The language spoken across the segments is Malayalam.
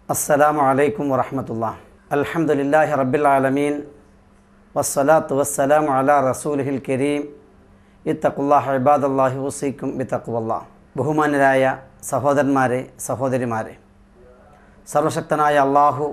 അസ്സലാമു അലൈക്കും വറഹ്മത്തുള്ളാഹി. അൽഹംദുലില്ലാഹി റബ്ബിൽ ആലമീൻ വസ്സലാത്തു വസ്സലാമു അലാ റസൂലിഹിൽ കരീം. ഇത്തഖുല്ലാഹ ഇബാദല്ലാഹി ഉസീക്കും ബിത്തഖ്വല്ലാഹ്. ബഹുമാനരായ സഹോദരന്മാരെ, സഹോദരിമാരെ, സർവശക്തനായ അള്ളാഹു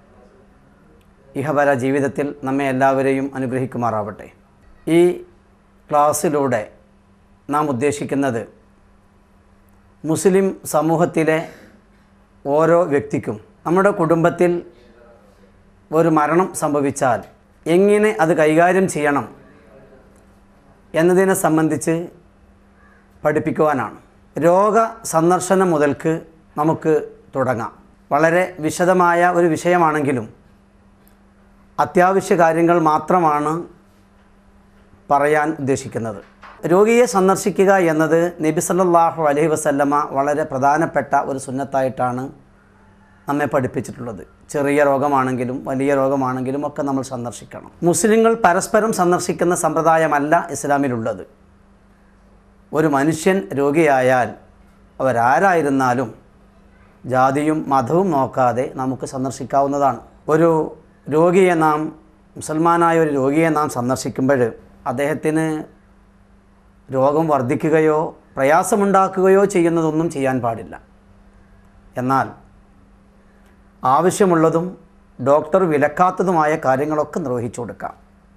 ഇഹപര ജീവിതത്തിൽ നമ്മെ എല്ലാവരെയും അനുഗ്രഹിക്കുമാറാവട്ടെ. ഈ ക്ലാസ്സിലൂടെ നാം ഉദ്ദേശിക്കുന്നത് മുസ്ലിം സമൂഹത്തിലെ ഓരോ വ്യക്തിക്കും നമ്മുടെ കുടുംബത്തിൽ ഒരു മരണം സംഭവിച്ചാൽ എങ്ങനെ അത് കൈകാര്യം ചെയ്യണം എന്നതിനെ സംബന്ധിച്ച് പഠിപ്പിക്കുവാനാണ്. രോഗ സന്ദർശനം മുതൽക്ക് നമുക്ക് തുടങ്ങാം. വളരെ വിശദമായ ഒരു വിഷയമാണെങ്കിലും അത്യാവശ്യ കാര്യങ്ങൾ മാത്രമാണ് പറയാൻ ഉദ്ദേശിക്കുന്നത്. രോഗിയെ സന്ദർശിക്കുക എന്നത് നബി സല്ലല്ലാഹു അലൈഹി വസല്ലമ വളരെ പ്രധാനപ്പെട്ട ഒരു സുന്നത്തായിട്ടാണ് നമ്മെ പഠിപ്പിച്ചിട്ടുള്ളത്. ചെറിയ രോഗമാണെങ്കിലും വലിയ രോഗമാണെങ്കിലും ഒക്കെ നമ്മൾ സന്ദർശിക്കണം. മുസ്ലിങ്ങൾ പരസ്പരം സന്ദർശിക്കുന്ന സമ്പ്രദായമല്ല ഇസ്ലാമിലുള്ളത്. ഒരു മനുഷ്യൻ രോഗിയായാൽ അവരാരായിരുന്നാലും ജാതിയും മതവും നോക്കാതെ നമുക്ക് സന്ദർശിക്കാവുന്നതാണ്. ഒരു രോഗിയെ മുസൽമാനായ ഒരു രോഗിയെ നാം സന്ദർശിക്കുമ്പോൾ അദ്ദേഹത്തിന് രോഗം വർദ്ധിക്കുകയോ പ്രയാസമുണ്ടാക്കുകയോ ചെയ്യുന്നതൊന്നും ചെയ്യാൻ പാടില്ല. എന്നാൽ ആവശ്യമുള്ളതും ഡോക്ടർ വിലക്കാത്തതുമായ കാര്യങ്ങളൊക്കെ നിർവഹിച്ചു കൊടുക്കാം.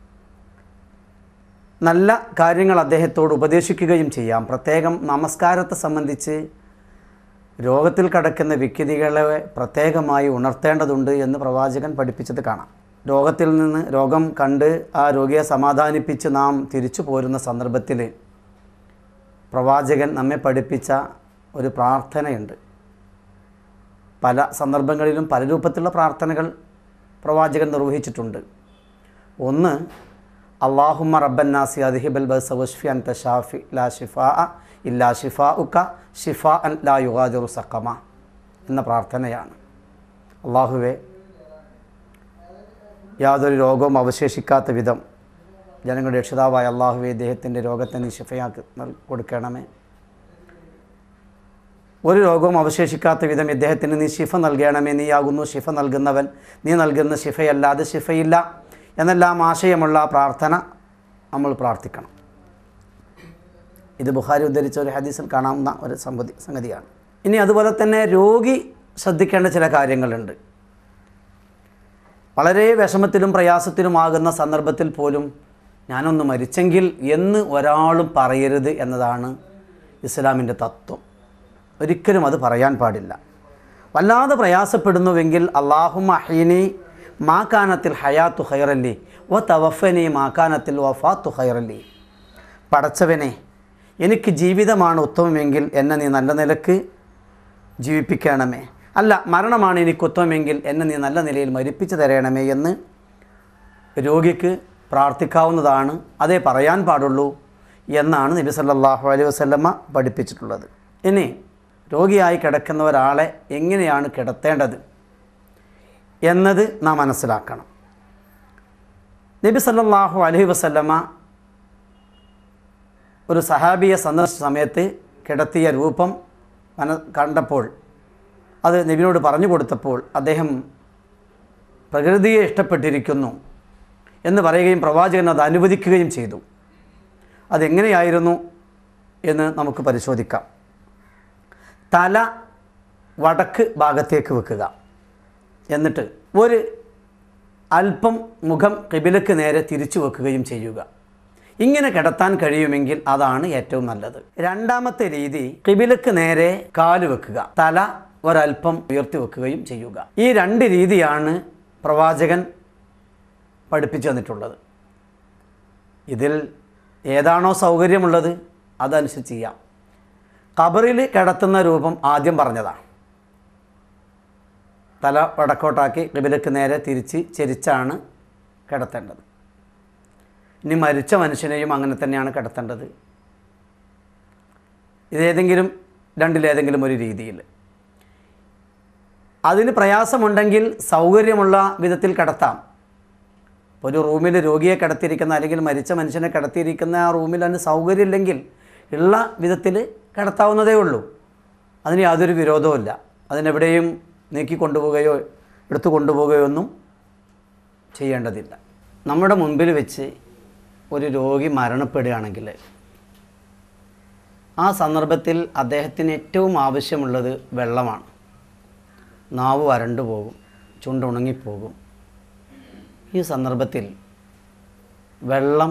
നല്ല കാര്യങ്ങൾ അദ്ദേഹത്തോട് ഉപദേശിക്കുകയും ചെയ്യാം. പ്രത്യേകം നമസ്കാരത്തെ സംബന്ധിച്ച് രോഗത്തിൽ കിടക്കുന്ന വ്യക്തികളെ പ്രത്യേകമായി ഉണർത്തേണ്ടതുണ്ട് എന്ന് പ്രവാചകൻ പഠിപ്പിച്ചത് കാണാം. രോഗത്തിൽ നിന്ന് രോഗം കണ്ട് ആ രോഗിയെ സമാധാനിപ്പിച്ച് നാം തിരിച്ചു പോരുന്ന സന്ദർഭത്തിൽ പ്രവാചകൻ നമ്മെ പഠിപ്പിച്ച ഒരു പ്രാർത്ഥനയുണ്ട്. പല സന്ദർഭങ്ങളിലും പല രൂപത്തിലുള്ള പ്രാർത്ഥനകൾ പ്രവാചകൻ നിർവഹിച്ചിട്ടുണ്ട്. ഒന്ന്, അല്ലാഹുമ്മ റബ്ബന്നാസി അദ്ഹിബൽ ബഅസ വശ്ഫി അൻത ഷാഫി ലാ ശിഫാഅ ഇല്ലാ ശിഫാഉക ശിഫാഅൻ ലാ യുഗാദിറു സഖമ എന്ന പ്രാർത്ഥനയാണ്. അല്ലാഹുവേ, യാതൊരു രോഗവും അവശേഷിക്കാത്ത വിധം ജനങ്ങളുടെ രക്ഷിതാവായ അല്ലാഹുവേ, ഇദ്ദേഹത്തിൻ്റെ രോഗത്തെ നീ ശിഫയാക്കി കൊടുക്കണമേ. ഒരു രോഗവും അവശേഷിക്കാത്ത വിധം ഇദ്ദേഹത്തിന് നീ ശിഫ നൽകണമേ. നീയാകുന്നു ശിഫ നൽകുന്നവൻ, നീ നൽകുന്ന ശിഫയല്ലാതെ ശിഫയില്ല എന്നെല്ലാം ആശയമുള്ള പ്രാർത്ഥന നമ്മൾ പ്രാർത്ഥിക്കണം. ഇത് ബുഖാരി ഉദ്ധരിച്ച ഒരു ഹദീസിൽ കാണാവുന്ന ഒരു സംഗതിയാണ്. ഇനി അതുപോലെ തന്നെ രോഗി ശ്രദ്ധിക്കേണ്ട ചില കാര്യങ്ങളുണ്ട്. വളരെ വിഷമത്തിലും പ്രയാസത്തിലുമാകുന്ന സന്ദർഭത്തിൽ പോലും ഞാനൊന്ന് മരിച്ചെങ്കിൽ എന്ന് ഒരാളും പറയരുത് എന്നതാണ് ഇസ്ലാമിൻ്റെ തത്വം. ഒരിക്കലും അത് പറയാൻ പാടില്ല. വല്ലാതെ പ്രയാസപ്പെടുന്നുവെങ്കിൽ അല്ലാഹുമ്മ അഹ്യിനി മാ കാനത്തിൽ ഹയാത്തു ഖൈറല്ലി വ തവഫനി മാ കാനത്തിൽ വഫാത്തു ഖൈറല്ലി. പടച്ചവനെ, എനിക്ക് ജീവിതമാണ് ഉത്തമമെങ്കിൽ എന്നെ നീ നല്ല നിലക്ക് ജീവിപ്പിക്കണമേ. അല്ല, മരണമാണ് എനിക്ക് ഉത്തമമെങ്കിൽ എന്നെ നീ നല്ല നിലയിൽ മരിപ്പിച്ചു തരണമേ എന്ന് രോഗിക്ക് പ്രാർത്ഥിക്കാവുന്നതാണ്. അതേ പറയാൻ പാടുള്ളൂ എന്നാണ് നബി സല്ലല്ലാഹു അലൈഹി വസല്ലമ പഠിപ്പിച്ചിട്ടുള്ളത്. ഇനി രോഗിയായി കിടക്കുന്ന ഒരാളെ എങ്ങനെയാണ് കിടത്തേണ്ടത് എന്നത് നാം മനസ്സിലാക്കണം. നബി സല്ലല്ലാഹു അലൈഹി വസല്ലമ ഒരു സഹാബിയെ സന്ദർശിച്ച സമയത്ത് കിടത്തിയ രൂപം കണ്ടപ്പോൾ, അത് നബിയോട് പറഞ്ഞു കൊടുത്തപ്പോൾ അദ്ദേഹം പ്രകൃതിയെ ഇഷ്ടപ്പെട്ടിരിക്കുന്നു എന്ന് പറയുകയും പ്രവാചകൻ അത് അനുവദിക്കുകയും ചെയ്തു. അതെങ്ങനെയായിരുന്നു എന്ന് നമുക്ക് പരിശോധിക്കാം. തല വടക്ക് ഭാഗത്തേക്ക് വെക്കുക. എന്നിട്ട് ഒരു അല്പം മുഖം ഖിബിലക്ക് നേരെ തിരിച്ചു വെക്കുകയും ചെയ്യുക. ഇങ്ങനെ കിടത്താൻ കഴിയുമെങ്കിൽ അതാണ് ഏറ്റവും നല്ലത്. രണ്ടാമത്തെ രീതി, ഖിബിലക്ക് നേരെ കാല് വെക്കുക, തല ഒരൽപ്പം ഉയർത്തി വെക്കുകയും ചെയ്യുക. ഈ രണ്ട് രീതിയാണ് പ്രവാചകൻ പഠിപ്പിച്ചു തന്നിട്ടുള്ളത്. ഇതിൽ ഏതാണോ സൗകര്യമുള്ളത് അതനുസരിച്ച് ചെയ്യാം. ഖബറിൽ കിടത്തുന്ന രൂപം ആദ്യം പറഞ്ഞതാണ്. തല വടക്കോട്ടാക്കി ഖിബിലക്ക് നേരെ ചെരിച്ചാണ് കിടത്തേണ്ടത്. ഇനി മരിച്ച മനുഷ്യനെയും അങ്ങനെ തന്നെയാണ് കിടത്തേണ്ടത്. രണ്ടിലേതെങ്കിലും ഒരു രീതിയിൽ. അതിന് പ്രയാസമുണ്ടെങ്കിൽ സൗകര്യമുള്ള വിധത്തിൽ കിടത്താം. ഒരു റൂമിൽ രോഗിയെ കിടത്തിയിരിക്കുന്ന അല്ലെങ്കിൽ മരിച്ച മനുഷ്യനെ കിടത്തിയിരിക്കുന്ന ആ റൂമിൽ അതിന് സൗകര്യമില്ലെങ്കിൽ ഉള്ള വിധത്തിൽ കിടത്താവുന്നതേ ഉള്ളൂ. അതിന് യാതൊരു വിരോധവുമില്ല. അതിനെവിടെയും നീക്കി കൊണ്ടുപോവുകയോ എടുത്തു കൊണ്ടുപോവുകയോ ഒന്നും ചെയ്യേണ്ടതില്ല. നമ്മുടെ മുൻപിൽ വെച്ച് ഒരു രോഗി മരണപ്പെടുകയാണെങ്കിൽ ആ സന്ദർഭത്തിൽ അദ്ദേഹത്തിന് ഏറ്റവും ആവശ്യമുള്ളത് വെള്ളമാണ്. നാവ് വരണ്ടു പോകും, ചുണ്ടുണങ്ങിപ്പോകും. ഈ സന്ദർഭത്തിൽ വെള്ളം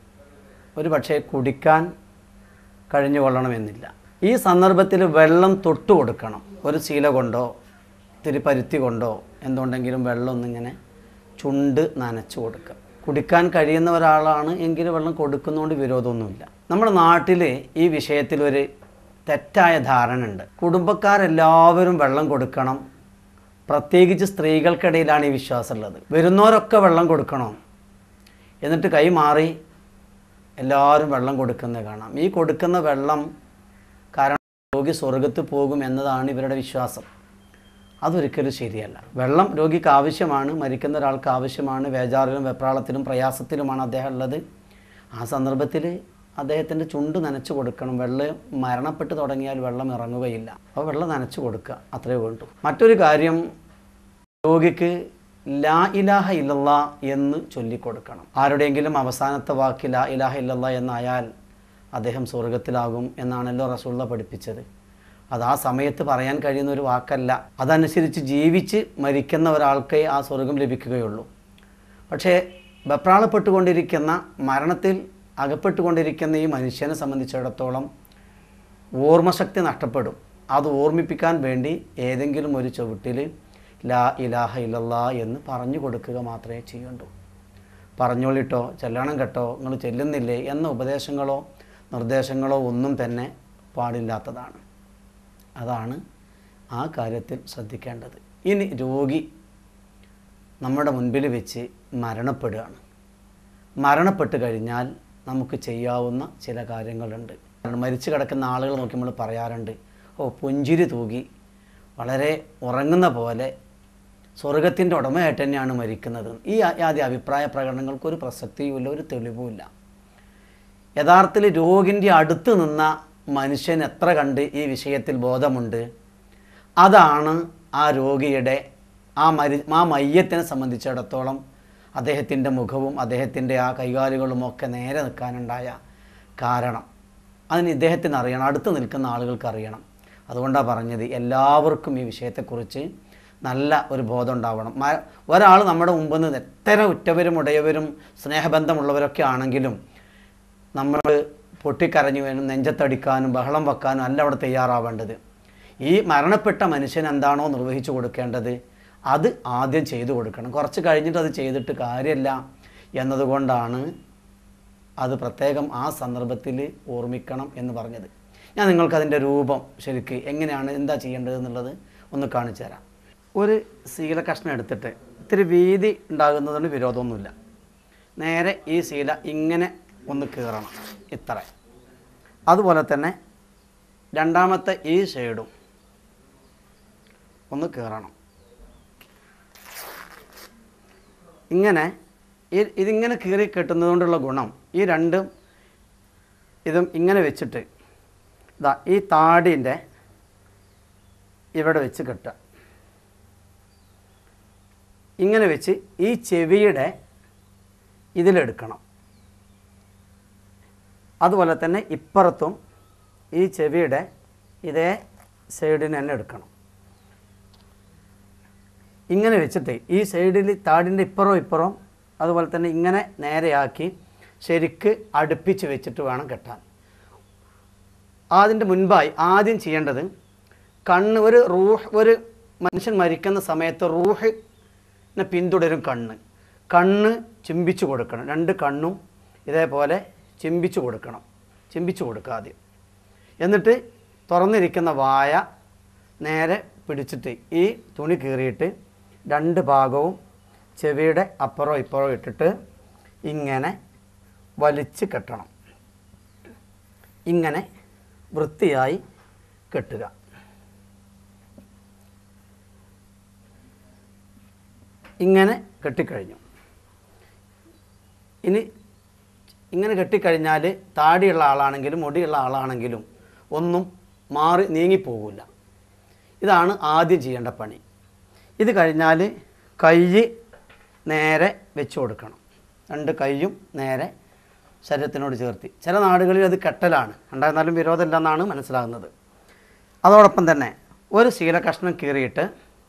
ഒരു പക്ഷേ കുടിക്കാൻ കഴിഞ്ഞുകൊള്ളണമെന്നില്ല. ഈ സന്ദർഭത്തിൽ വെള്ളം തൊട്ട് കൊടുക്കണം. ഒരു ശീല കൊണ്ടോ ഇത്തിരി പരുത്തി കൊണ്ടോ എന്തുകൊണ്ടെങ്കിലും വെള്ളം ഒന്നിങ്ങനെ ചുണ്ട് നനച്ചു കൊടുക്കുക. കുടിക്കാൻ കഴിയുന്ന ഒരാളാണ് എങ്കിൽ വെള്ളം കൊടുക്കുന്നതുകൊണ്ട് വിരോധമൊന്നുമില്ല. നമ്മുടെ നാട്ടിൽ ഈ വിഷയത്തിൽ ഒരു തെറ്റായ ധാരണ ഉണ്ട്. കുടുംബക്കാരെല്ലാവരും വെള്ളം കൊടുക്കണം, പ്രത്യേകിച്ച് സ്ത്രീകൾക്കിടയിലാണ് ഈ വിശ്വാസമുള്ളത്. വരുന്നവരൊക്കെ വെള്ളം കൊടുക്കണം, എന്നിട്ട് കൈ മാറി എല്ലാവരും വെള്ളം കൊടുക്കുന്നത് കാണാം. ഈ കൊടുക്കുന്ന വെള്ളം കാരണം രോഗി സ്വർഗത്ത് പോകും എന്നതാണ് ഇവരുടെ വിശ്വാസം. അതൊരിക്കലും ശരിയല്ല. വെള്ളം രോഗിക്ക് ആവശ്യമാണ്, മരിക്കുന്ന ഒരാൾക്ക് ആവശ്യമാണ്. വേജാറിലും വെപ്രാളത്തിലും പ്രയാസത്തിലുമാണ് അദ്ദേഹം ഉള്ളത്. ആ സന്ദർഭത്തിൽ അദ്ദേഹത്തിൻ്റെ ചുണ്ട് നനച്ചു കൊടുക്കണം. വെള്ളം മരണപ്പെട്ട് തുടങ്ങിയാൽ വെള്ളം ഇറങ്ങുകയില്ല. അപ്പോൾ വെള്ളം നനച്ചു കൊടുക്കുക, അത്രയേ വേണ്ടൂ. മറ്റൊരു കാര്യം, രോഗിക്ക് ലാ ഇലാഹ ഇല്ലല്ലാ എന്ന് ചൊല്ലിക്കൊടുക്കണം. ആരുടെയെങ്കിലും അവസാനത്തെ വാക്ക് ലാ ഇലാഹ ഇല്ലല്ലാ എന്നായാൽ അദ്ദേഹം സ്വർഗത്തിലാകും എന്നാണല്ലോ റസൂലുള്ള പഠിപ്പിച്ചത്. അത് ആ സമയത്ത് പറയാൻ കഴിയുന്ന ഒരു വാക്കല്ല. അതനുസരിച്ച് ജീവിച്ച് മരിക്കുന്ന ഒരാൾക്കേ ആ സ്വർഗം ലഭിക്കുകയുള്ളൂ. പക്ഷേ വെപ്രാളപ്പെട്ടുകൊണ്ടിരിക്കുന്ന, മരണത്തിൽ അകപ്പെട്ടുകൊണ്ടിരിക്കുന്ന ഈ മനുഷ്യനെ സംബന്ധിച്ചിടത്തോളം ഓർമ്മശക്തി നഷ്ടപ്പെടും. അത് ഓർമ്മിപ്പിക്കാൻ വേണ്ടി ഏതെങ്കിലും ഒരു ചുവട്ടിൽ ലാ ഇലാഹ ഇല്ലല്ലാ എന്ന് പറഞ്ഞു കൊടുക്കുക മാത്രമേ ചെയ്യണ്ടൂ. പറഞ്ഞോളിട്ടോ, ചെല്ലണം കേട്ടോ, നിങ്ങൾ ചെല്ലുന്നില്ലേ എന്ന ഉപദേശങ്ങളോ നിർദ്ദേശങ്ങളോ ഒന്നും തന്നെ പാടില്ലാത്തതാണ്. അതാണ് ആ കാര്യത്തിൽ ശ്രദ്ധിക്കേണ്ടത്. ഇനി രോഗി നമ്മുടെ മുൻപിൽ വെച്ച് മരണപ്പെടുകയാണ്. മരണപ്പെട്ട് കഴിഞ്ഞാൽ നമുക്ക് ചെയ്യാവുന്ന ചില കാര്യങ്ങളുണ്ട്. മരിച്ചു കിടക്കുന്ന ആളുകൾ നോക്കി നമ്മൾ പറയാറുണ്ട്, പുഞ്ചിരി തൂകി വളരെ ഉറങ്ങുന്ന പോലെ സ്വർഗത്തിൻ്റെ ഉടമയായിട്ട് തന്നെയാണ് മരിക്കുന്നത്. ഈ ആദ്യ അഭിപ്രായ പ്രകടനങ്ങൾക്കൊരു പ്രസക്തിയുമില്ല, ഒരു തെളിവുമില്ല. യഥാർത്ഥത്തിൽ രോഗിൻ്റെ അടുത്ത് നിന്ന മനുഷ്യൻ എത്ര കണ്ട് ഈ വിഷയത്തിൽ ബോധമുണ്ട്, അതാണ് ആ രോഗിയുടെ ആ മയ്യത്തിനെ സംബന്ധിച്ചിടത്തോളം അദ്ദേഹത്തിൻ്റെ മുഖവും അദ്ദേഹത്തിൻ്റെ ആ കൈകാലുകളുമൊക്കെ നേരെ നിൽക്കാനുണ്ടായ കാരണം. അതിന് ഇദ്ദേഹത്തിന് അറിയണം, അടുത്ത് നിൽക്കുന്ന ആളുകൾക്ക് അറിയണം. അതുകൊണ്ടാണ് പറഞ്ഞത്, എല്ലാവർക്കും ഈ വിഷയത്തെക്കുറിച്ച് നല്ല ഒരു ബോധം ഉണ്ടാവണം. ഒരാൾ നമ്മുടെ മുമ്പിൽ നിന്ന് എത്ര ഉറ്റവരും ഉടയവരും സ്നേഹബന്ധമുള്ളവരൊക്കെ ആണെങ്കിലും നമ്മൾ പൊട്ടിക്കരഞ്ഞു വേണം നെഞ്ചത്തടിക്കാനും ബഹളം വെക്കാനും അല്ല അവിടെ തയ്യാറാവേണ്ടത്. ഈ മരണപ്പെട്ട മനുഷ്യൻ എന്താണോ നിർവഹിച്ചു കൊടുക്കേണ്ടത് അത് ആദ്യം ചെയ്തു കൊടുക്കണം. കുറച്ച് കഴിഞ്ഞിട്ട് അത് ചെയ്തിട്ട് കാര്യമില്ല എന്നതുകൊണ്ടാണ് അത് പ്രത്യേകം ആ സന്ദർഭത്തിൽ ഓർമ്മിക്കണം എന്ന് പറഞ്ഞത്. ഞാൻ നിങ്ങൾക്കതിൻ്റെ രൂപം ശരിക്ക് എങ്ങനെയാണ് എന്താ ചെയ്യേണ്ടത് എന്നുള്ളത് ഒന്ന് കാണിച്ചു തരാം. ഒരു ശീല കഷ്ണം എടുത്തിട്ട് ഇത്തിരി വീതി ഉണ്ടാകുന്നതിന് വിരോധമൊന്നുമില്ല. നേരെ ഈ ശീല ഇങ്ങനെ ഒന്ന് കീറണം, ഇത്ര. അതുപോലെ തന്നെ രണ്ടാമത്തെ ഈ ഷെയ്ഡും ഒന്ന് കീറണം. ഇങ്ങനെ ഇതിങ്ങനെ കീറി കെട്ടുന്നതുകൊണ്ടുള്ള ഗുണം, ഈ രണ്ടും ഇതും ഇങ്ങനെ വെച്ചിട്ട് ഇതാ ഈ താടിൻ്റെ ഇവിടെ വെച്ച് കെട്ടുക. ഇങ്ങനെ വെച്ച് ഈ ചെവിയുടെ ഇതിലെടുക്കണം. അതുപോലെ തന്നെ ഇപ്പുറത്തും ഈ ചെവിയുടെ ഇതേ സൈഡിന് തന്നെ എടുക്കണം. ഇങ്ങനെ വെച്ചിട്ട് ഈ സൈഡിൽ താടിൻ്റെ ഇപ്പുറവും അതുപോലെ തന്നെ ഇങ്ങനെ നേരെയാക്കി ശരിക്ക് അടുപ്പിച്ച് വെച്ചിട്ട് വേണം കെട്ടാൻ. അതിൻ്റെ മുൻപായി ആദ്യം ചെയ്യേണ്ടത് കണ്ണ്, ഒരു മനുഷ്യൻ മരിക്കുന്ന സമയത്ത് റൂഹിനെ പിന്തുടരും കണ്ണ് ചിമ്പിച്ചു കൊടുക്കണം. രണ്ട് കണ്ണും ഇതേപോലെ ചിമ്പിച്ചു കൊടുക്കണം. ചിമ്പിച്ചു കൊടുക്കുക ആദ്യം. എന്നിട്ട് തുറന്നിരിക്കുന്ന വായ നേരെ പിടിച്ചിട്ട് ഈ തുണി കീറിയിട്ട് രണ്ട് ഭാഗവും ചെവിയുടെ അപ്പുറവും ഇപ്പുറവും ഇട്ടിട്ട് ഇങ്ങനെ വലിച്ച് കെട്ടണം. ഇങ്ങനെ വൃത്തിയായി കെട്ടുക. ഇങ്ങനെ കെട്ടിക്കഴിഞ്ഞു. ഇനി ഇങ്ങനെ കെട്ടിക്കഴിഞ്ഞാൽ താടിയുള്ള ആളാണെങ്കിലും മുടിയുള്ള ആളാണെങ്കിലും ഒന്നും മാറി നീങ്ങിപ്പോകില്ല. ഇതാണ് ആദ്യം ചെയ്യേണ്ട പണി. ഇത് കഴിഞ്ഞാൽ കൈ നേരെ വെച്ച് കൊടുക്കണം. 2 കൈയും നേരെ ശരീരത്തിനോട് ചേർത്തി. ചില നാടുകളിൽ അത് കെട്ടലാണ്, ഉണ്ടായിരുന്നാലും വിരോധമില്ല എന്നാണ് മനസ്സിലാകുന്നത്. അതോടൊപ്പം തന്നെ ഒരു ശീല കഷ്ണം കീറിയിട്ട്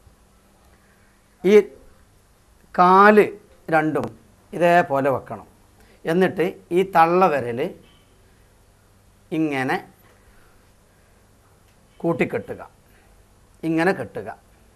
ഈ കാല് രണ്ടും ഇതേപോലെ വെക്കണം. എന്നിട്ട് ഈ തള്ളവിരൽ ഇങ്ങനെ കൂട്ടിക്കെട്ടുക, ഇങ്ങനെ കെട്ടുക.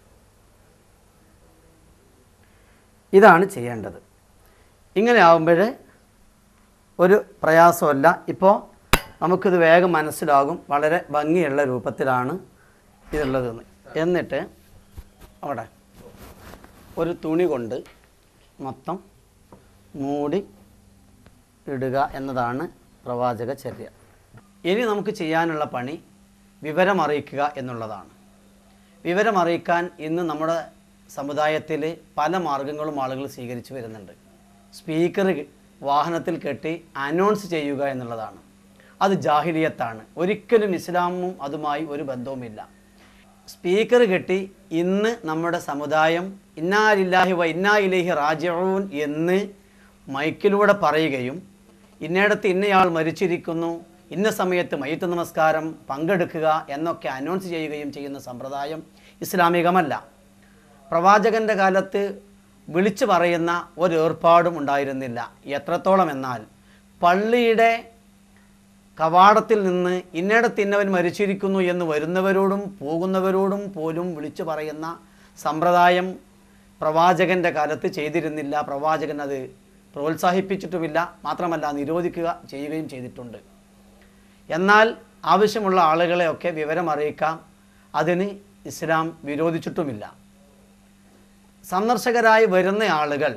ഇതാണ് ചെയ്യേണ്ടത്. ഇങ്ങനെ ആകുമ്പോൾ ഒരു പ്രയാസമല്ല. ഇപ്പോൾ നമുക്കിത് വേഗം മനസ്സിലാകും, വളരെ ഭംഗിയുള്ള രൂപത്തിലാണ് ഇതുള്ളതെന്ന്. എന്നിട്ട് അവിടെ ഒരു തുണി കൊണ്ട് മൊത്തം മൂടി ഇടുക എന്നതാണ് പ്രവാചക ചര്യ. ഇനി നമുക്ക് ചെയ്യാനുള്ള പണി വിവരമറിയിക്കുക എന്നുള്ളതാണ്. വിവരമറിയിക്കാൻ ഇന്ന് നമ്മുടെ സമുദായത്തിൽ പല മാർഗങ്ങളും ആളുകൾ സ്വീകരിച്ചു വരുന്നുണ്ട്. സ്പീക്കർ വാഹനത്തിൽ കെട്ടി അനൗൺസ് ചെയ്യുക എന്നുള്ളതാണ്. അത് ജാഹിലിയത്താണ്. ഒരിക്കലും ഇസ്ലാമും അതുമായി ഒരു ബന്ധവുമില്ല. സ്പീക്കർ കെട്ടി ഇന്ന് നമ്മുടെ സമുദായം ഇന്നാ ലില്ലാഹി വ ഇന്നാ ഇലൈഹി റാജിഊൻ എന്ന് മൈക്കിലൂടെ പറയുകയും ഇന്നയിടത്ത് ഇന്നയാൾ മരിച്ചിരിക്കുന്നു, ഇന്ന സമയത്ത് മയ്യിത്ത് നമസ്കാരം പങ്കെടുക്കുക എന്നൊക്കെ അനൗൺസ് ചെയ്യുകയും ചെയ്യുന്ന സമ്പ്രദായം ഇസ്ലാമികമല്ല. പ്രവാചകൻ്റെ കാലത്ത് വിളിച്ചു പറയുന്ന ഒരു ഏർപ്പാടും ഉണ്ടായിരുന്നില്ല. എത്രത്തോളം എന്നാൽ പള്ളിയുടെ കവാടത്തിൽ നിന്ന് ഇന്നയിടത്ത് ഇന്നവൻ മരിച്ചിരിക്കുന്നു എന്ന് വരുന്നവരോടും പോകുന്നവരോടും പോലും വിളിച്ചു പറയുന്ന സമ്പ്രദായം പ്രവാചകൻ്റെ കാലത്ത് ചെയ്തിരുന്നില്ല. പ്രവാചകൻ അത് പ്രോത്സാഹിപ്പിച്ചിട്ടുമില്ല, മാത്രമല്ല നിരോധിക്കുക ചെയ്യുകയും ചെയ്തിട്ടുണ്ട്. എന്നാൽ ആവശ്യമുള്ള ആളുകളെയൊക്കെ വിവരം അറിയിക്കാം, അതിന് ഇസ്ലാം വിരോധിച്ചിട്ടുമില്ല. സന്ദർശകരായി വരുന്ന ആളുകൾ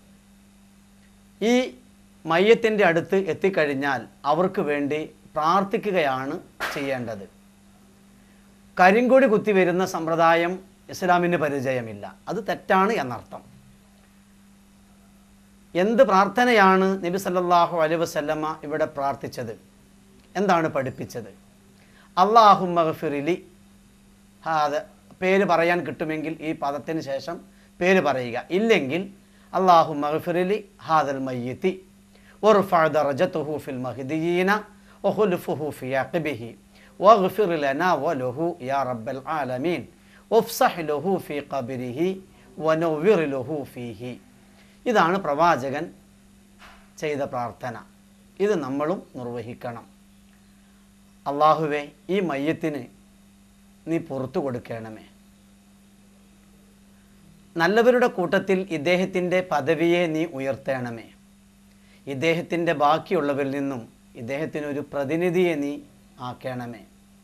ഈ മയ്യത്തിൻ്റെ അടുത്ത് എത്തിക്കഴിഞ്ഞാൽ അവർക്ക് വേണ്ടി പ്രാർത്ഥിക്കുകയാണ് ചെയ്യേണ്ടത്. കരിങ്കൊടി കുത്തി വരുന്ന സമ്പ്രദായം ഇസ്ലാമിന് പരിചയമില്ല, അത് തെറ്റാണ് എന്നർത്ഥം. എന്ത് പ്രാർത്ഥനയാണ് നബി സല്ലല്ലാഹു അലൈഹി വസല്ലമ ഇവിടെ പ്രാർത്ഥിച്ചത്? എന്താണ് പഠിപ്പിച്ചത്? അല്ലാഹുമ്മ ഗഫിർലി, അത് പേര് പറയാൻ കിട്ടുമെങ്കിൽ ഈ പദത്തിന് ശേഷം പേര് പറയുക, ഇല്ലെങ്കിൽ അല്ലാഹുമ്മ ഗഫിർലി ഹാദൽ മയ്യിത്തി വർഫഅ ദറജതുഹു ഫിൽ മഹ്ദിയീന വഖുൽഫുഹു ഫി അഖിബിഹി വഗ്ഫിർ ലനാ വലഹു യാ റബ്ബൽ ആലമീൻ വഫ്സഹ് ലഹു ഫി ഖബ്രിഹി വനവ്വിർ ലഹു ഫീഹി. ഇതാണ് പ്രവാചകൻ ചെയ്ത പ്രാർത്ഥന. ഇത് നമ്മളും നിർവഹിക്കണം. അല്ലാഹുവേ, ഈ മയ്യത്തിന് നീ പുറത്തു കൊടുക്കണമേ. നല്ലവരുടെ കൂട്ടത്തിൽ ഇദ്ദേഹത്തിൻ്റെ പദവിയെ നീ ഉയർത്തണമേ. ഇദ്ദേഹത്തിൻ്റെ ബാക്കിയുള്ളവരിൽ നിന്നും ഇദ്ദേഹത്തിനൊരു പ്രതിനിധിയെ നീ ആക്കണമേ.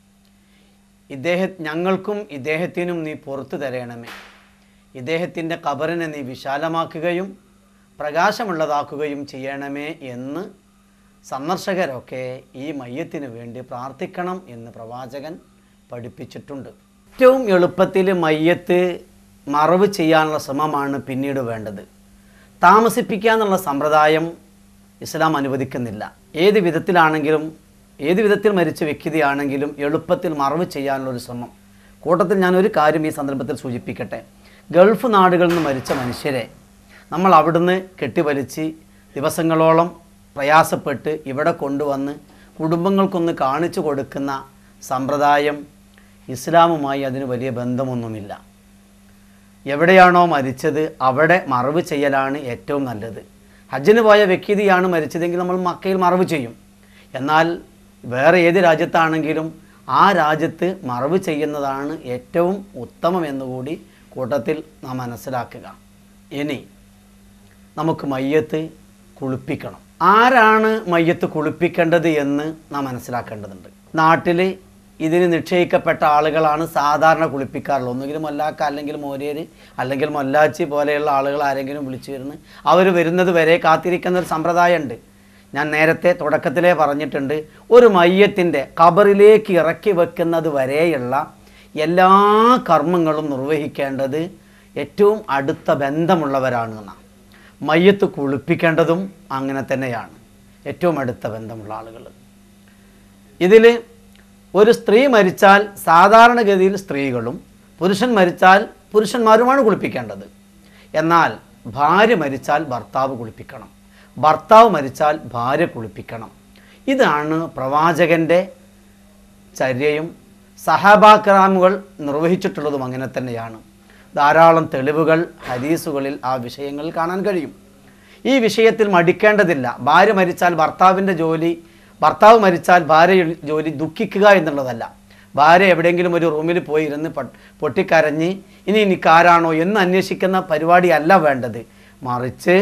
ഞങ്ങൾക്കും ഇദ്ദേഹത്തിനും നീ പുറത്തു തരണമേ. ഇദ്ദേഹത്തിൻ്റെ ഖബറിനെ നീ വിശാലമാക്കുകയും പ്രകാശമുള്ളതാക്കുകയും ചെയ്യണമേ എന്ന് സന്ദർശകരൊക്കെ ഈ മയ്യത്തിന് വേണ്ടി പ്രാർത്ഥിക്കണം എന്ന് പ്രവാചകൻ പഠിപ്പിച്ചിട്ടുണ്ട്. ഏറ്റവും എളുപ്പത്തിൽ മയ്യത്ത് മറവ് ചെയ്യാനുള്ള ശ്രമമാണ് പിന്നീട് വേണ്ടത്. താമസിപ്പിക്കുക എന്നുള്ള സമ്പ്രദായം ഇസ്ലാം അനുവദിക്കുന്നില്ല. ഏത് വിധത്തിൽ മരിച്ച വ്യക്തിയാണെങ്കിലും എളുപ്പത്തിൽ മറവ് ചെയ്യാനുള്ളൊരു ശ്രമം. കൂട്ടത്തിൽ ഞാനൊരു കാര്യം ഈ സന്ദർഭത്തിൽ സൂചിപ്പിക്കട്ടെ. ഗൾഫ് നാടുകളിൽ നിന്ന് മരിച്ച മനുഷ്യരെ നമ്മൾ അവിടുന്ന് കെട്ടിവലിച്ച് ദിവസങ്ങളോളം പ്രയാസപ്പെട്ട് ഇവിടെ കൊണ്ടുവന്ന് കുടുംബങ്ങൾക്കൊന്ന് കാണിച്ചു കൊടുക്കുന്ന സമ്പ്രദായം ഇസ്ലാമുമായി അതിന് വലിയ ബന്ധമൊന്നുമില്ല. എവിടെയാണോ മരിച്ചത് അവിടെ മറവ് ചെയ്യലാണ് ഏറ്റവും നല്ലത്. ഹജ്ജിന് പോയ വ്യക്തിയാണ് മരിച്ചതെങ്കിൽ നമ്മൾ മക്കയിൽ മറവ് ചെയ്യും. എന്നാൽ വേറെ ഏത് രാജ്യത്താണെങ്കിലും ആ രാജ്യത്ത് മറവ് ചെയ്യുന്നതാണ് ഏറ്റവും ഉത്തമം എന്നുകൂടി കൂട്ടത്തിൽ നാം മനസ്സിലാക്കുക. ഇനി നമുക്ക് മയ്യത്ത് കുളിപ്പിക്കണം. ആരാണ് മയ്യത്ത് കുളിപ്പിക്കേണ്ടത് എന്ന് നാം മനസ്സിലാക്കേണ്ടതുണ്ട്. നാട്ടിൽ ഇതിന് നിശ്ചയിക്കപ്പെട്ട ആളുകളാണ് സാധാരണ കുളിപ്പിക്കാറുള്ളത്. ഒന്നുകിൽ മൊല്ലാക്ക, അല്ലെങ്കിൽ മോരേര്, അല്ലെങ്കിൽ മൊല്ലാച്ചി പോലെയുള്ള ആളുകൾ ആരെങ്കിലും വിളിച്ചു വരുന്നു. അവർ വരുന്നത് വരെ കാത്തിരിക്കുന്ന ഒരു സമ്പ്രദായമുണ്ട്. ഞാൻ നേരത്തെ തുടക്കത്തിലേ പറഞ്ഞിട്ടുണ്ട്, ഒരു മയ്യത്തിൻ്റെ ഖബറിലേക്ക് ഇറക്കി വെക്കുന്നത് വരെയുള്ള എല്ലാ കർമ്മങ്ങളും നിർവഹിക്കേണ്ടത് ഏറ്റവും അടുത്ത ബന്ധമുള്ളവരാണ് എന്നാണ്. മയ്യത്ത് കുളിപ്പിക്കേണ്ടതും അങ്ങനെ തന്നെയാണ്, ഏറ്റവും അടുത്ത ബന്ധമുള്ള ആളുകൾ. ഇതിൽ ഒരു സ്ത്രീ മരിച്ചാൽ സാധാരണഗതിയിൽ സ്ത്രീകളും, പുരുഷൻ മരിച്ചാൽ പുരുഷന്മാരുമാണ് കുളിപ്പിക്കേണ്ടത്. എന്നാൽ ഭാര്യ മരിച്ചാൽ ഭർത്താവ് കുളിപ്പിക്കണം, ഭർത്താവ് മരിച്ചാൽ ഭാര്യ കുളിപ്പിക്കണം. ഇതാണ് പ്രവാചകൻ്റെ ചര്യയും സഹാബാക്രാമുകൾ നിർവഹിച്ചിട്ടുള്ളതും അങ്ങനെ തന്നെയാണ്. ധാരാളം തെളിവുകൾ ഹദീസുകളിൽ ആ വിഷയങ്ങളിൽ കാണാൻ കഴിയും. ഈ വിഷയത്തിൽ മടിക്കേണ്ടതില്ല. ഭാര്യ മരിച്ചാൽ ഭർത്താവിൻ്റെ ജോലി, ഭർത്താവ് മരിച്ചാൽ ഭാര്യ ജോലി ദുഃഖിക്കുക എന്നുള്ളതല്ല. ഭാര്യ എവിടെയെങ്കിലും ഒരു റൂമിൽ പോയി ഇരുന്ന് പൊട്ടിക്കരഞ്ഞ് ഇനി എനിക്കാരാണോ എന്ന് അന്വേഷിക്കുന്ന പരിപാടിയല്ല വേണ്ടത്. മറിച്ച്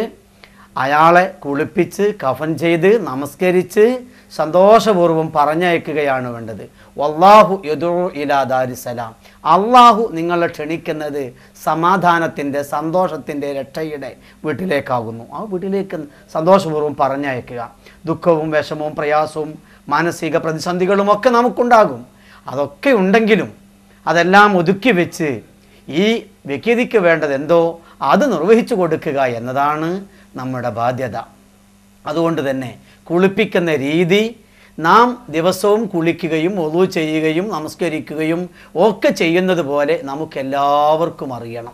അയാളെ കുളിപ്പിച്ച് കഫൻ ചെയ്ത് നമസ്കരിച്ച് സന്തോഷപൂർവ്വം പറഞ്ഞയക്കുകയാണ് വേണ്ടത്. വല്ലാഹു യദുഉ ഇലാ ദാരിസ്സലാം. അള്ളാഹു നിങ്ങളെ ക്ഷണിക്കുന്നത് സമാധാനത്തിൻ്റെ, സന്തോഷത്തിൻ്റെ, രക്ഷയുടെ വീട്ടിലേക്കാകുന്നു. ആ വീട്ടിലേക്ക് സന്തോഷപൂർവ്വം പറഞ്ഞയക്കുക. ദുഃഖവും വിഷമവും പ്രയാസവും മാനസിക പ്രതിസന്ധികളും ഒക്കെ നമുക്കുണ്ടാകും. അതൊക്കെ ഉണ്ടെങ്കിലും അതെല്ലാം ഒതുക്കി വെച്ച് ഈ വ്യക്തിക്ക് വേണ്ടത് എന്തോ അത് നിർവഹിച്ചു കൊടുക്കുക എന്നതാണ് നമ്മുടെ ബാധ്യത. അതുകൊണ്ട് തന്നെ കുളിപ്പിക്കുന്ന രീതി നാം ദിവസവും കുളിക്കുകയും ഒളു ചെയ്യുകയും നമസ്കരിക്കുകയും ഒക്കെ ചെയ്യുന്നത് പോലെ നമുക്കെല്ലാവർക്കും അറിയണം.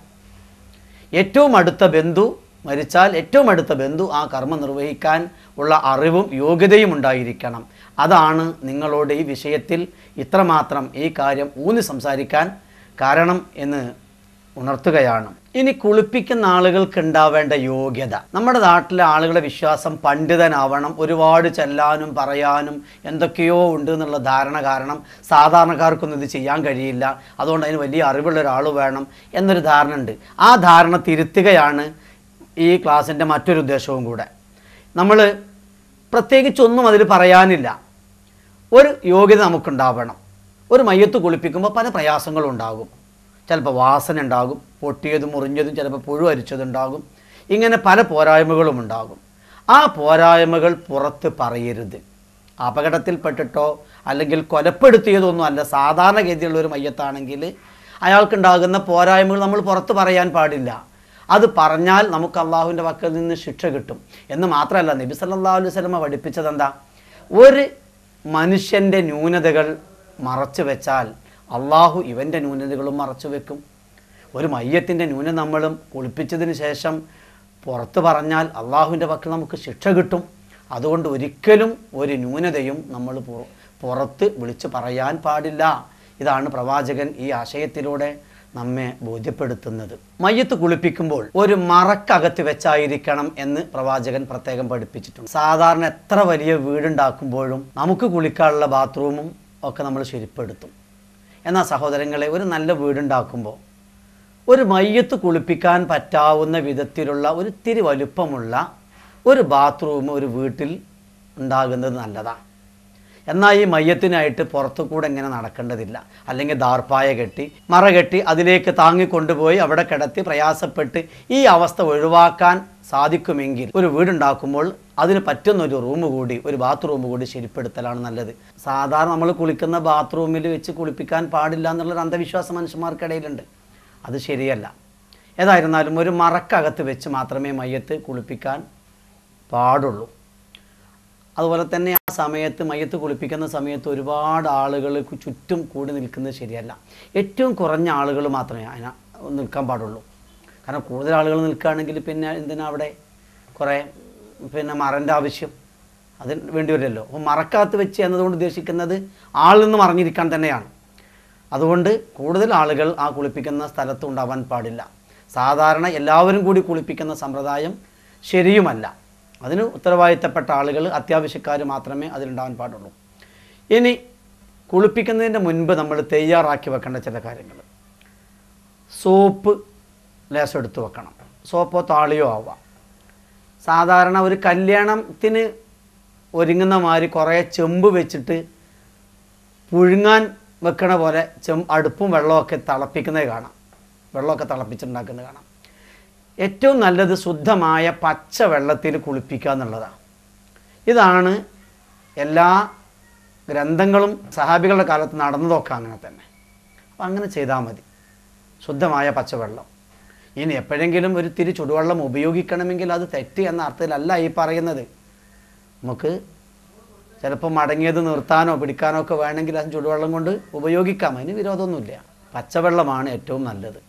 ഏറ്റവും അടുത്ത ബന്ധു മരിച്ചാൽ ഏറ്റവും അടുത്ത ബന്ധു ആ കർമ്മം നിർവഹിക്കാൻ ഉള്ള അറിവും യോഗ്യതയും ഉണ്ടായിരിക്കണം. അതാണ് നിങ്ങളോട് ഈ വിഷയത്തിൽ ഇത്രമാത്രം ഈ കാര്യം ഊന്നി സംസാരിക്കാൻ കാരണം എന്ന് ഉണർത്തുകയാണ്. ഇനി കുളിപ്പിക്കുന്ന ആളുകൾക്ക് ഉണ്ടാവേണ്ട യോഗ്യത. നമ്മുടെ നാട്ടിലെ ആളുകളുടെ വിശ്വാസം പണ്ഡിതനാവണം, ഒരുപാട് ചെല്ലാനും പറയാനും എന്തൊക്കെയോ ഉണ്ട് എന്നുള്ള ധാരണ കാരണം സാധാരണക്കാർക്കൊന്നും ഇത് ചെയ്യാൻ കഴിയില്ല, അതുകൊണ്ട് അതിന് വലിയ അറിവുള്ള ഒരാൾ വേണം എന്നൊരു ധാരണ ഉണ്ട്. ആ ധാരണ തിരുത്തുകയാണ് ഈ ക്ലാസ്സിൻ്റെ മറ്റൊരു ഉദ്ദേശവും കൂടെ. നമ്മൾ പ്രത്യേകിച്ചൊന്നും അതിൽ പറയാനില്ല. ഒരു യോഗ്യത നമുക്കുണ്ടാവണം. ഒരു മയ്യത്ത് കുളിപ്പിക്കുമ്പോൾ പല പ്രയാസങ്ങളും ഉണ്ടാകും. ചിലപ്പോൾ വാസന ഉണ്ടാകും, പൊട്ടിയതും മുറിഞ്ഞതും, ചിലപ്പോൾ പുഴു അരിച്ചതുണ്ടാകും. ഇങ്ങനെ പല പോരായ്മകളും ഉണ്ടാകും. ആ പോരായ്മകൾ പുറത്ത് പറയരുത്. അപകടത്തിൽപ്പെട്ടിട്ടോ അല്ലെങ്കിൽ കൊലപ്പെടുത്തിയതൊന്നും അല്ല. സാധാരണഗതിയുള്ള ഒരു മയ്യത്താണെങ്കിൽ അയാൾക്കുണ്ടാകുന്ന പോരായ്മകൾ നമ്മൾ പുറത്ത് പറയാൻ പാടില്ല. അത് പറഞ്ഞാൽ നമുക്ക് അള്ളാഹുവിൻ്റെ പക്കൽ നിന്ന് ശിക്ഷ കിട്ടും എന്ന് മാത്രമല്ല, നബി സല്ലല്ലാഹു അലൈഹി വസല്ലം പഠിപ്പിച്ചത് എന്താ? ഒരു മനുഷ്യൻ്റെ ന്യൂനതകൾ മറച്ചു വെച്ചാൽ അള്ളാഹു ഇവൻ്റെ ന്യൂനതകളും മറച്ചു വെക്കും. ഒരു മയ്യത്തിൻ്റെ ന്യൂനത നമ്മളും കുളിപ്പിച്ചതിന് ശേഷം പുറത്ത് പറഞ്ഞാൽ അള്ളാഹുവിൻ്റെ പക്കൽ നമുക്ക് ശിക്ഷ കിട്ടും. അതുകൊണ്ട് ഒരിക്കലും ഒരു ന്യൂനതയും നമ്മൾ പുറത്ത് വിളിച്ച് പറയാൻ പാടില്ല. ഇതാണ് പ്രവാചകൻ ഈ ആശയത്തിലൂടെ നമ്മെ ബോധ്യപ്പെടുത്തുന്നത്. മയ്യത്ത് കുളിപ്പിക്കുമ്പോൾ ഒരു മറക്കകത്ത് വെച്ചായിരിക്കണം എന്ന് പ്രവാചകൻ പ്രത്യേകം പഠിപ്പിച്ചിട്ടുണ്ട്. സാധാരണ എത്ര വലിയ വീടുണ്ടാക്കുമ്പോഴും നമുക്ക് കുളിക്കാനുള്ള ബാത്റൂമും ഒക്കെ നമ്മൾ ശരിപ്പെടുത്തും. എന്നാൽ സഹോദരങ്ങളെ, ഒരു നല്ല വീടുണ്ടാക്കുമ്പോൾ ഒരു മയ്യത്ത് കുളിപ്പിക്കാൻ പറ്റാവുന്ന വിധത്തിലുള്ള ഒരു ഇത്തിരി വലുപ്പമുള്ള ഒരു ബാത്റൂം ഒരു വീട്ടിൽ ഉണ്ടാകുന്നത് നല്ലതാണ്. എന്നാൽ ഈ മയ്യത്തിനായിട്ട് പുറത്തു കൂടെ ഇങ്ങനെ നടക്കേണ്ടതില്ല. അല്ലെങ്കിൽ ദാർപ്പായ കെട്ടി മറ കെട്ടി അതിലേക്ക് താങ്ങിക്കൊണ്ടുപോയി അവിടെ കിടത്തി പ്രയാസപ്പെട്ട് ഈ അവസ്ഥ ഒഴിവാക്കാൻ സാധിക്കുമെങ്കിൽ ഒരു വീടുണ്ടാക്കുമ്പോൾ അതിന് പറ്റുന്നൊരു റൂം കൂടി, ഒരു ബാത്റൂം കൂടി ശരിപ്പെടുത്തലാണ് നല്ലത്. സാധാരണ നമ്മൾ കുളിക്കുന്ന ബാത്റൂമിൽ വെച്ച് കുളിപ്പിക്കാൻ പാടില്ല എന്നുള്ളൊരു അന്ധവിശ്വാസം മനുഷ്യന്മാർക്കിടയിലുണ്ട്. അത് ശരിയല്ല. ഏതായിരുന്നാലും ഒരു മറക്കകത്ത് വെച്ച് മാത്രമേ മയ്യത്ത് കുളിപ്പിക്കാൻ പാടുള്ളൂ. അതുപോലെ തന്നെ ആ സമയത്ത് മയ്യത്ത് കുളിപ്പിക്കുന്ന സമയത്ത് ഒരുപാട് ആളുകൾ ചുറ്റും കൂടി നിൽക്കുന്നത് ശരിയല്ല. ഏറ്റവും കുറഞ്ഞ ആളുകൾ മാത്രമേ അതിന് നിൽക്കാൻ പാടുള്ളൂ. കാരണം കൂടുതൽ ആളുകൾ നിൽക്കുകയാണെങ്കിൽ പിന്നെ എന്തിനാ അവിടെ കുറേ മറൻ്റെ ആവശ്യം അതിന് വേണ്ടി വരില്ലല്ലോ. അപ്പോൾ മറക്കകത്ത് വെച്ച് എന്നതുകൊണ്ട് ഉദ്ദേശിക്കുന്നത് ആളിൽ നിന്ന് മറിഞ്ഞിരിക്കാൻ തന്നെയാണ്. അതുകൊണ്ട് കൂടുതൽ ആളുകൾ ആ കുളിപ്പിക്കുന്ന സ്ഥലത്ത് ഉണ്ടാവാൻ പാടില്ല. സാധാരണ എല്ലാവരും കൂടി കുളിപ്പിക്കുന്ന സമ്പ്രദായം ശരിയുമല്ല. അതിന് ഉത്തരവാദിത്തപ്പെട്ട ആളുകൾ, അത്യാവശ്യക്കാർ മാത്രമേ അതിലുണ്ടാവാൻ പാടുള്ളൂ. ഇനി കുളിപ്പിക്കുന്നതിൻ്റെ മുൻപ് നമ്മൾ തയ്യാറാക്കി വെക്കേണ്ട ചില കാര്യങ്ങൾ. സോപ്പ് ലേശം എടുത്ത് വെക്കണം. സോപ്പോ താളിയോ ആവാം. സാധാരണ ഒരു കല്യാണത്തിന് ഒരുങ്ങുന്ന മാതിരി കുറേ ചെമ്പ് വെച്ചിട്ട് പുഴുങ്ങാൻ വെക്കണ പോലെ അടുപ്പും വെള്ളമൊക്കെ തിളപ്പിക്കുന്നത് കാണാം. വെള്ളമൊക്കെ തിളപ്പിച്ചുണ്ടാക്കുന്നത് കാണാം. ഏറ്റവും നല്ലത് ശുദ്ധമായ പച്ച വെള്ളത്തിൽ കുളിപ്പിക്കുക എന്നുള്ളതാണ്. ഇതാണ് എല്ലാ ഗ്രന്ഥങ്ങളും സഹാബികളുടെ കാലത്ത് നടന്നതൊക്കെ അങ്ങനെ തന്നെ. അപ്പം അങ്ങനെ ചെയ്താൽ മതി. ശുദ്ധമായ പച്ചവെള്ളം. ഇനി എപ്പോഴെങ്കിലും ഒരു തിരി ചുടുവെള്ളം ഉപയോഗിക്കണമെങ്കിൽ അത് തെറ്റ് എന്ന അർത്ഥത്തിലല്ല ഈ പറയുന്നത്. നമുക്ക് ചിലപ്പോൾ മടങ്ങിയത് നിർത്താനോ പിടിക്കാനോ ഒക്കെ വേണമെങ്കിൽ അത് ചുടുവെള്ളം കൊണ്ട് ഉപയോഗിക്കാം. അതിന് വിരോധമൊന്നുമില്ല. പച്ചവെള്ളമാണ് ഏറ്റവും നല്ലത്.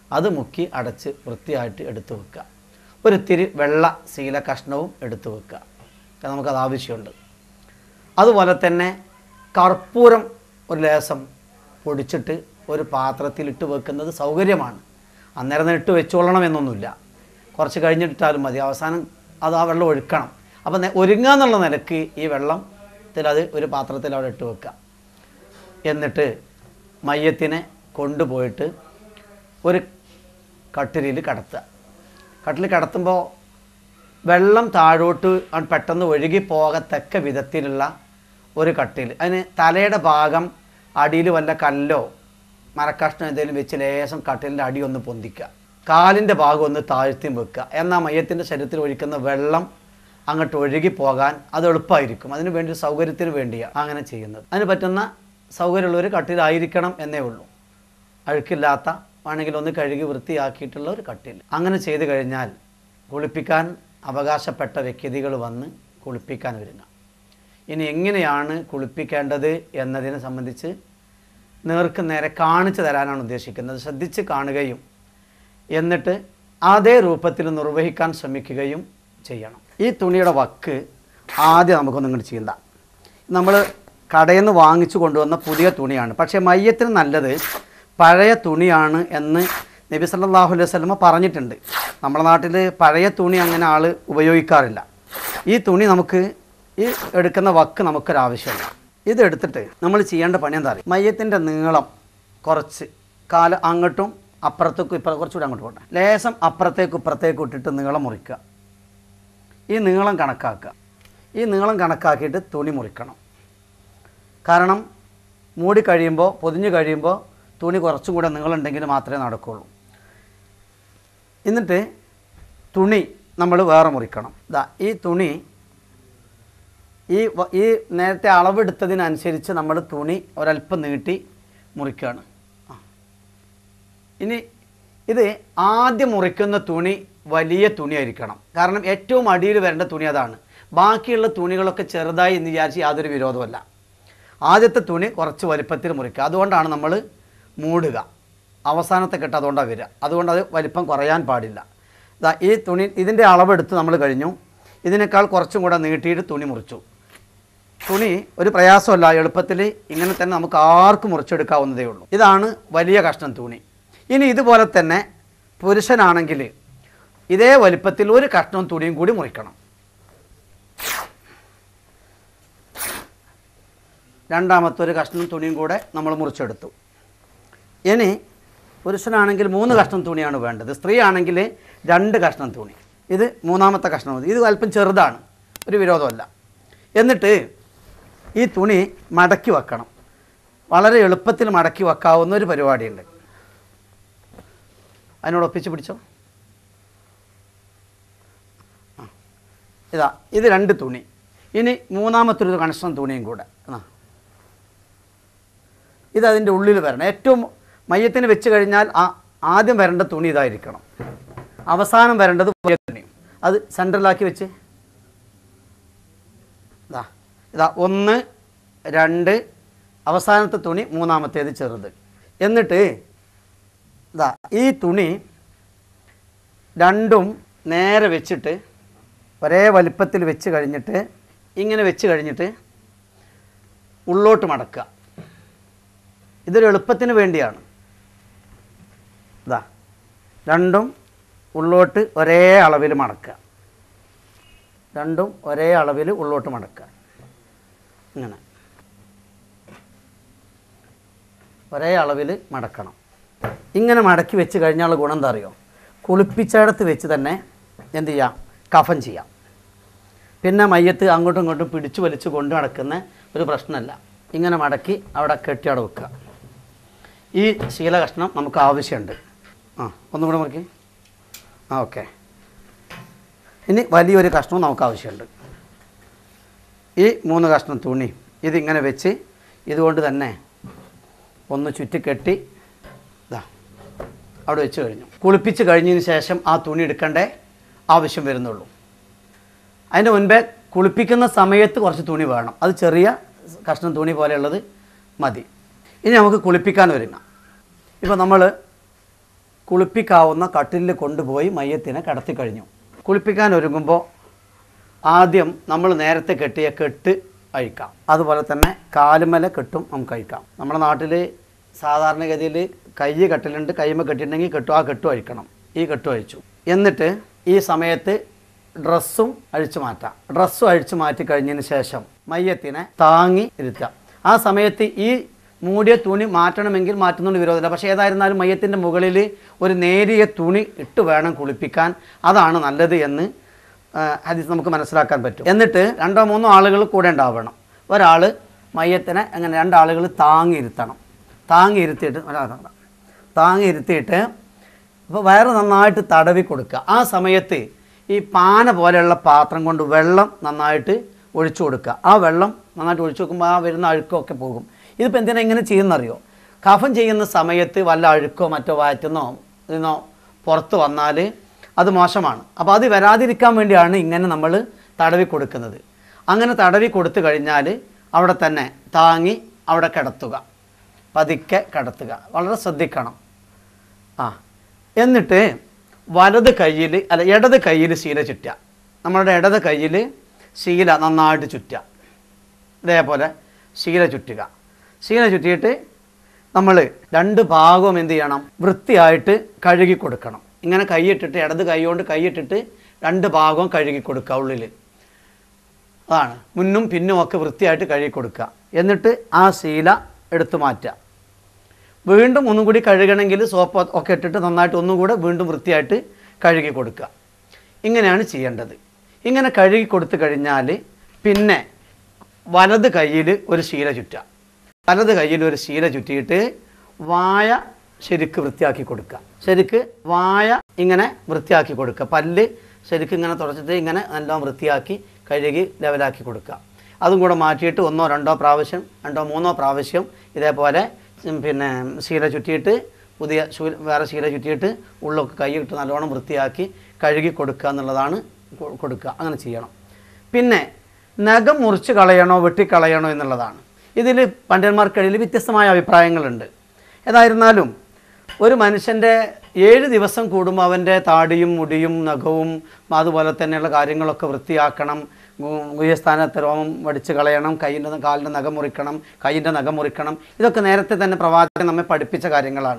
അത് മുക്കി അടച്ച് വൃത്തിയായിട്ട് എടുത്തു വെക്കുക. ഒരിത്തിരി വെള്ള ശീല കഷ്ണവും എടുത്തു വെക്കുക, കാരണം നമുക്കത് ആവശ്യമുണ്ട്. അതുപോലെ തന്നെ കർപ്പൂരം ഒരു ലേശം പൊടിച്ചിട്ട് ഒരു പാത്രത്തിലിട്ട് വെക്കുന്നത് സൗകര്യമാണ്. അന്നേരം ഇട്ട് വെച്ചോളണമെന്നൊന്നുമില്ല, കുറച്ച് കഴിഞ്ഞിട്ടാലും മതി. അവസാനം അത് ആ വെള്ളം ഒഴുക്കണം. അപ്പം ഒരുങ്ങുക എന്നുള്ള നിലക്ക് ഈ വെള്ളത്തിൽ അത് ഒരു പാത്രത്തിൽ അവിടെ ഇട്ട് വെക്കുക. എന്നിട്ട് മയ്യത്തിനെ കൊണ്ടുപോയിട്ട് ഒരു കട്ടിലിൽ കടത്തുക. കട്ടിൽ കടത്തുമ്പോൾ വെള്ളം താഴോട്ട് പെട്ടെന്ന് ഒഴുകി പോകത്തക്ക വിധത്തിലുള്ള ഒരു കട്ടിൽ. അതിന് തലയുടെ ഭാഗം അടിയിൽ വല്ല കല്ലോ മരക്കഷ്ണം എന്തെങ്കിലും വെച്ച് ലേശം കട്ടിലിൻ്റെ അടി ഒന്ന് പൊന്തിക്കുക, കാലിൻ്റെ ഭാഗം ഒന്ന് താഴ്ത്തിയും വെക്കുക. എന്നാൽ മയ്യത്തിൻ്റെ ശരീരത്തിൽ ഒഴിക്കുന്ന വെള്ളം അങ്ങോട്ട് ഒഴുകി പോകാൻ അത് എളുപ്പമായിരിക്കും. അതിന് വേണ്ടി സൗകര്യത്തിന് വേണ്ടിയാണ് അങ്ങനെ ചെയ്യുന്നത്. അതിന് പറ്റുന്ന സൗകര്യമുള്ളൊരു കട്ടിലായിരിക്കണം എന്നേ ഉള്ളൂ. അഴുക്കില്ലാത്ത ആണെങ്കിൽ ഒന്ന് കഴുകി വൃത്തിയാക്കിയിട്ടുള്ള ഒരു കട്ടിൽ. അങ്ങനെ ചെയ്തു കഴിഞ്ഞാൽ കുളിപ്പിക്കാൻ അവകാശപ്പെട്ട വ്യക്തികൾ വന്ന് കുളിപ്പിക്കാൻ ഒരുങ്ങാം. ഇനി എങ്ങനെയാണ് കുളിപ്പിക്കേണ്ടത് എന്നതിനെ സംബന്ധിച്ച് നേർക്ക് നേരെ കാണിച്ചു തരാനാണ് ഉദ്ദേശിക്കുന്നത്. ശ്രദ്ധിച്ച് കാണുകയും എന്നിട്ട് അതേ രൂപത്തിൽ നിർവഹിക്കാൻ ശ്രമിക്കുകയും ചെയ്യണം. ഈ തുണിയുടെ വക്ക് ആദ്യം നമുക്കൊന്നും ഇങ്ങോട്ട് ചെയ്യണ്ട. നമ്മൾ കടയിൽ നിന്ന് വാങ്ങിച്ചു കൊണ്ടുവന്ന പുതിയ തുണിയാണ്. പക്ഷേ മയ്യത്തിന് നല്ലത് പഴയ തുണിയാണ് എന്ന് നബി സല്ലല്ലാഹു അലൈഹി വസല്ലം പറഞ്ഞിട്ടുണ്ട്. നമ്മുടെ നാട്ടിൽ പഴയ തുണി അങ്ങനെ ആൾ ഉപയോഗിക്കാറില്ല. ഈ തുണി നമുക്ക് ഈ എടുക്കുന്ന വക്ക് നമുക്കൊരാവശ്യമില്ല. ഇതെടുത്തിട്ട് നമ്മൾ ചെയ്യേണ്ട പണി എന്താ പറയുക, മയ്യത്തിൻ്റെ നീളം കുറച്ച് കാല് അങ്ങോട്ടും അപ്പുറത്തേക്കും കുറച്ചുകൂടി അങ്ങോട്ട് പോട്ടെ, ലേശം അപ്പുറത്തേക്കും ഇപ്പുറത്തേക്കും ഇട്ടിട്ട് നീളം മുറിക്കുക. ഈ നീളം കണക്കാക്കുക. ഈ നീളം കണക്കാക്കിയിട്ട് തുണി മുറിക്കണം. കാരണം മൂടി കഴിയുമ്പോൾ പൊതിഞ്ഞ് കഴിയുമ്പോൾ തുണി കുറച്ചും കൂടെ നീളമുണ്ടെങ്കിൽ മാത്രമേ നടക്കുകയുള്ളൂ. എന്നിട്ട് തുണി നമ്മൾ വേറെ മുറിക്കണം. ഈ തുണി ഈ നേരത്തെ അളവെടുത്തതിനനുസരിച്ച് നമ്മൾ തുണി ഒരല്പം നീട്ടി മുറിക്കുകയാണ്. ഇനി ഇത് ആദ്യം മുറിക്കുന്ന തുണി വലിയ തുണിയായിരിക്കണം. കാരണം ഏറ്റവും അടിയിൽ വരേണ്ട തുണി അതാണ്. ബാക്കിയുള്ള തുണികളൊക്കെ ചെറുതായി എന്ന് വിചാരിച്ച് യാതൊരു വിരോധമല്ല. ആദ്യത്തെ തുണി കുറച്ച് വലിപ്പത്തിൽ മുറിക്കുക. അതുകൊണ്ടാണ് നമ്മൾ മൂടുക. അവസാനത്തെ കെട്ട് അതുകൊണ്ടാണ് വരിക. അതുകൊണ്ട് അത് വലിപ്പം കുറയാൻ പാടില്ല. ഈ തുണി ഇതിൻ്റെ അളവെടുത്ത് നമ്മൾ കഴിഞ്ഞു. ഇതിനേക്കാൾ കുറച്ചും കൂടെ നീട്ടിയിട്ട് തുണി മുറിച്ചു. തുണി ഒരു പ്രയാസമല്ല, എളുപ്പത്തിൽ ഇങ്ങനെ തന്നെ നമുക്ക് ആർക്കും മുറിച്ചെടുക്കാവുന്നതേ ഉള്ളൂ. ഇതാണ് വലിയ കഷ്ണം തുണി. ഇനി ഇതുപോലെ തന്നെ പുരുഷനാണെങ്കിൽ ഇതേ വലിപ്പത്തിൽ ഒരു കഷ്ണം തുണിയും കൂടി മുറിക്കണം. രണ്ടാമത്തെ ഒരു കഷ്ണം തുണിയും കൂടെ നമ്മൾ മുറിച്ചെടുത്തു. ഇനി പുരുഷനാണെങ്കിൽ 3 കഷ്ണം തുണിയാണ് വേണ്ടത്. സ്ത്രീ ആണെങ്കിൽ 2 കഷ്ണം തുണി. ഇത് മൂന്നാമത്തെ കഷ്ണം മതി. ഇത് അല്പം ചെറുതാണ്, ഒരു വിരോധമല്ല. എന്നിട്ട് ഈ തുണി മടക്കി വെക്കണം. വളരെ എളുപ്പത്തിൽ മടക്കി വെക്കാവുന്ന ഒരു പരിപാടിയുണ്ട്. അതിനോട് ഒപ്പിച്ച് പിടിച്ചോ. ഇത് 2 തുണി. ഇനി മൂന്നാമത്തൊരു കഷ്ണം തുണിയും കൂടെ. ഇതതിൻ്റെ ഉള്ളിൽ വരണം. ഏറ്റവും മയ്യത്തിന് വെച്ച് കഴിഞ്ഞാൽ ആദ്യം വരേണ്ട തുണി ഇതായിരിക്കണം. അവസാനം വരേണ്ടത് വലിയ തുണിയും. അത് സെൻട്രലാക്കി വെച്ച് ഇതാ 1, 2, അവസാനത്തെ തുണി മൂന്നാമത്തേത് ചെറുത്. എന്നിട്ട് ഈ തുണി രണ്ടും നേരെ വെച്ചിട്ട് ഒരേ വലിപ്പത്തിൽ വെച്ച് കഴിഞ്ഞിട്ട് ഇങ്ങനെ വെച്ച് കഴിഞ്ഞിട്ട് ഉള്ളോട്ട് മടക്കുക. ഇതൊരു എളുപ്പത്തിന് വേണ്ടിയാണ്. രണ്ടും ഉള്ളോട്ട് ഒരേ അളവിൽ മടക്കുക. രണ്ടും ഒരേ അളവിൽ ഉള്ളോട്ട് മടക്കുക. ഇങ്ങനെ ഒരേ അളവിൽ മടക്കണം. ഇങ്ങനെ മടക്കി വെച്ച് കഴിഞ്ഞാൽ ഗുണം എന്താ അറിയോ, കുളിപ്പിച്ചിടത്ത് വെച്ച് തന്നെ എന്ത് ചെയ്യാം, കഫൻ ചെയ്യാം. പിന്നെ മയ്യത്ത് അങ്ങോട്ടും ഇങ്ങോട്ടും പിടിച്ചു വലിച്ച് കൊണ്ട് നടക്കുന്ന ഒരു പ്രശ്നമല്ല. ഇങ്ങനെ മടക്കി അവിടെ കെട്ടിയവിടെ വെക്കുക. ഈ ശീല കഷ്ണം നമുക്ക് ആവശ്യമുണ്ട്. ഒന്നും കൂടെ മുറിക്ക്. ഓക്കെ. ഇനി വലിയൊരു കഷ്ണവും നമുക്ക് ആവശ്യമുണ്ട്. ഈ 3 കഷ്ണം തുണി ഇതിങ്ങനെ വെച്ച് ഇതുകൊണ്ട് തന്നെ ഒന്ന് ചുറ്റിക്കെട്ടി അവിടെ വെച്ച് കഴിഞ്ഞു. കുളിപ്പിച്ച് കഴിഞ്ഞതിന് ശേഷം ആ തുണി എടുക്കേണ്ട ആവശ്യം വരുന്നുള്ളൂ. അതിൻ്റെ മുൻപേ കുളിപ്പിക്കുന്ന സമയത്ത് കുറച്ച് തുണി വേണം. അത് ചെറിയ കഷ്ണം തുണി പോലെയുള്ളത് മതി. ഇനി നമുക്ക് കുളിപ്പിക്കാൻ ഒരുങ്ങാം. ഇപ്പോൾ നമ്മൾ കുളിപ്പിക്കാവുന്ന കട്ടിലിൽ കൊണ്ടുപോയി മയ്യത്തിനെ കിടത്തി കഴിഞ്ഞു. കുളിപ്പിക്കാൻ ഒരുങ്ങുമ്പോൾ ആദ്യം നമ്മൾ നേരത്തെ കെട്ടിയ കെട്ട് അഴിക്കാം. അതുപോലെ തന്നെ കാലുമല കെട്ടും നമുക്ക് അഴിക്കാം. നമ്മുടെ നാട്ടിൽ സാധാരണഗതിയിൽ കൈ കെട്ടലുണ്ട്. കൈമ കെട്ടിയിട്ടുണ്ടെങ്കിൽ ആ കെട്ടും അഴിക്കണം. ഈ കെട്ടും അഴിച്ചു. എന്നിട്ട് ഈ സമയത്ത് ഡ്രസ്സും അഴിച്ചു മാറ്റാം. ഡ്രസ്സും അഴിച്ചു മാറ്റി കഴിഞ്ഞതിന് ശേഷം മയ്യത്തിനെ താങ്ങി ഇരുത്താം. ആ സമയത്ത് ഈ മൂടിയ തുണി മാറ്റണമെങ്കിൽ മാറ്റുന്നതുകൊണ്ട് വിരോധമില്ല. പക്ഷേ ഏതായിരുന്നാലും മയ്യത്തിൻ്റെ മുകളിൽ ഒരു നേരിയ തുണി ഇട്ട് വേണം കുളിപ്പിക്കാൻ. അതാണ് നല്ലത് എന്ന് ഹദീസ് നമുക്ക് മനസ്സിലാക്കാൻ പറ്റും. എന്നിട്ട് 2-3 ആളുകൾ കൂടെ ഉണ്ടാവണം. ഒരാൾ മയ്യത്തിനെ അങ്ങനെ 2 ആളുകൾ താങ്ങിയിരുത്തണം. താങ്ങിയിരുത്തിയിട്ട് ഇപ്പോൾ വയറ് നന്നായിട്ട് തടവി കൊടുക്കുക. ആ സമയത്ത് ഈ പാന പോലെയുള്ള പാത്രം കൊണ്ട് വെള്ളം നന്നായിട്ട് ഒഴിച്ചു കൊടുക്കുക. ആ വെള്ളം നന്നായിട്ട് ഒഴിച്ചു കൊടുക്കുമ്പോൾ ആ വരുന്ന അഴുക്കൊക്കെ പോകും. ഇതിപ്പോൾ എന്തിനാ ഇങ്ങനെ ചെയ്യുന്നറിയോ? കഫൻ ചെയ്യുന്ന സമയത്ത് വല്ല അഴുക്കോ മറ്റോ ഇതിനോ പുറത്ത് വന്നാൽ അത് മോശമാണ്. അപ്പോൾ അത് വരാതിരിക്കാൻ വേണ്ടിയാണ് ഇങ്ങനെ നമ്മൾ തടവി കൊടുക്കുന്നത്. അങ്ങനെ തടവി കൊടുത്തു കഴിഞ്ഞാൽ അവിടെ തന്നെ താങ്ങി അവിടെ കിടത്തുക, പതുക്കെ കിടത്തുക. വളരെ ശ്രദ്ധിക്കണം. എന്നിട്ട് ഇടത് കയ്യിൽ ശീല ചുറ്റുക. നമ്മളുടെ ഇടത് കയ്യിൽ ശീല നന്നായിട്ട് ചുറ്റുക. ഇതേപോലെ ശീല ചുറ്റുക. ശീല ചുറ്റിയിട്ട് നമ്മൾ 2 ഭാഗവും എന്ത് ചെയ്യണം? വൃത്തിയായിട്ട് കഴുകി കൊടുക്കണം. ഇങ്ങനെ കൈയിട്ടിട്ട് ഇടത് കൈ കൊണ്ട് കൈയിട്ടിട്ട് 2 ഭാഗവും കഴുകി കൊടുക്കുക. ഉള്ളിൽ അതാണ് മുന്നും പിന്നും ഒക്കെ വൃത്തിയായിട്ട് കഴുകി കൊടുക്കുക. എന്നിട്ട് ആ ശീല എടുത്തു മാറ്റുക. വീണ്ടും ഒന്നും കൂടി കഴുകണമെങ്കിൽ സോപ്പ് ഒക്കെ ഇട്ടിട്ട് നന്നായിട്ട് ഒന്നുകൂടെ വീണ്ടും വൃത്തിയായിട്ട് കഴുകി കൊടുക്കുക. ഇങ്ങനെയാണ് ചെയ്യേണ്ടത്. ഇങ്ങനെ കഴുകി കൊടുത്തു കഴിഞ്ഞാൽ പിന്നെ വലത് കയ്യിൽ ഒരു ശീല ചുറ്റുക. വലത് കയ്യിൽ ഒരു ശീല ചുറ്റിയിട്ട് വായ ശരിക്ക് വൃത്തിയാക്കി കൊടുക്കുക. ശരിക്ക് വായ ഇങ്ങനെ വൃത്തിയാക്കി കൊടുക്കുക. പല്ല് ശരിക്ക് ഇങ്ങനെ തുടച്ചിട്ട് ഇങ്ങനെ നല്ലോണം വൃത്തിയാക്കി കഴുകി ലെവലാക്കി കൊടുക്കുക. അതും കൂടെ മാറ്റിയിട്ട് 1-2 പ്രാവശ്യം 2-3 പ്രാവശ്യം ഇതേപോലെ പിന്നെ ശീല ചുറ്റിയിട്ട് വേറെ ശീല ചുറ്റിയിട്ട് ഉള്ളൊക്കെ കൈയിട്ട് നല്ലോണം വൃത്തിയാക്കി കഴുകി കൊടുക്കുക എന്നുള്ളതാണ് കൊടുക്കുക. അങ്ങനെ ചെയ്യണം. പിന്നെ നഖം മുറിച്ച് കളയണോ വെട്ടിക്കളയണോ എന്നുള്ളതാണ്. ഇതിൽ പണ്ഡിതന്മാർക്കിടയിൽ വ്യത്യസ്തമായ അഭിപ്രായങ്ങളുണ്ട്. ഏതായിരുന്നാലും ഒരു മനുഷ്യൻ്റെ 7 ദിവസം കൂടുമ്പോൾ അവൻ്റെ താടിയും മുടിയും നഖവും അതുപോലെ തന്നെയുള്ള കാര്യങ്ങളൊക്കെ വൃത്തിയാക്കണം. ഗുഹ്യസ്ഥാനത്തെ രോമം വടിച്ച് കളയണം. കാലിൻ്റെ നഖം മുറിക്കണം. കൈയിൻ്റെ നഖം മുറിക്കണം. ഇതൊക്കെ നേരത്തെ തന്നെ പ്രവാചകൻ നമ്മെ പഠിപ്പിച്ച കാര്യങ്ങളാണ്.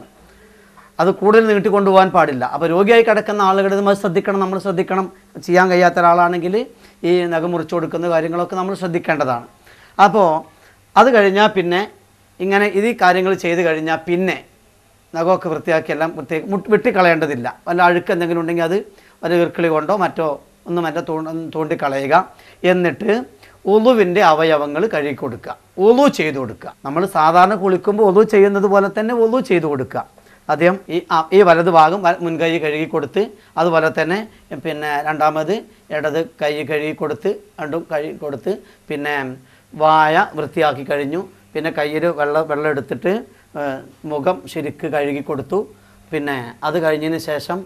അത് കൂടുതൽ നീട്ടിക്കൊണ്ടുപോകാൻ പാടില്ല. അപ്പോൾ രോഗിയായി കിടക്കുന്ന ആളുകൾ നമ്മൾ ശ്രദ്ധിക്കണം. നമ്മൾ ശ്രദ്ധിക്കണം. ചെയ്യാൻ കഴിയാത്ത ഒരാളാണെങ്കിൽ ഈ നഖം മുറിച്ചു കൊടുക്കുന്ന കാര്യങ്ങളൊക്കെ നമ്മൾ ശ്രദ്ധിക്കേണ്ടതാണ്. അപ്പോൾ അത് കഴിഞ്ഞാൽ പിന്നെ ഇങ്ങനെ ഈ കാര്യങ്ങൾ ചെയ്ത് കഴിഞ്ഞാൽ പിന്നെ നഖമൊക്കെ വൃത്തിയാക്കി എല്ലാം വെട്ടിക്കളയേണ്ടതില്ല. വല്ല അഴുക്ക് എന്തെങ്കിലും ഉണ്ടെങ്കിൽ അത് ഒരു ഇർക്കിളി കൊണ്ടോ മറ്റോ ഒന്നുമല്ല തോണ്ടിക്കളയുക. എന്നിട്ട് ഉളുവിൻ്റെ അവയവങ്ങൾ കഴുകി കൊടുക്കുക. ഉളു ചെയ്തു കൊടുക്കുക. നമ്മൾ സാധാരണ കുളിക്കുമ്പോൾ ഉളു ചെയ്യുന്നത് പോലെ തന്നെ ഉളു ചെയ്തു കൊടുക്കുക. ആദ്യം ഈ വലത് ഭാഗം മുൻകൈ കഴുകി കൊടുത്ത് അതുപോലെ തന്നെ പിന്നെ രണ്ടാമത് ഇടത് കൈ കഴുകി കൊടുത്ത് രണ്ടും കഴുകി കൊടുത്ത് പിന്നെ വായ വൃത്തിയാക്കി കഴിഞ്ഞു. പിന്നെ കയ്യിൽ വെള്ളം എടുത്തിട്ട് മുഖം ശരിക്ക് കഴുകി കൊടുത്തു. പിന്നെ അത് കഴിഞ്ഞതിന് ശേഷം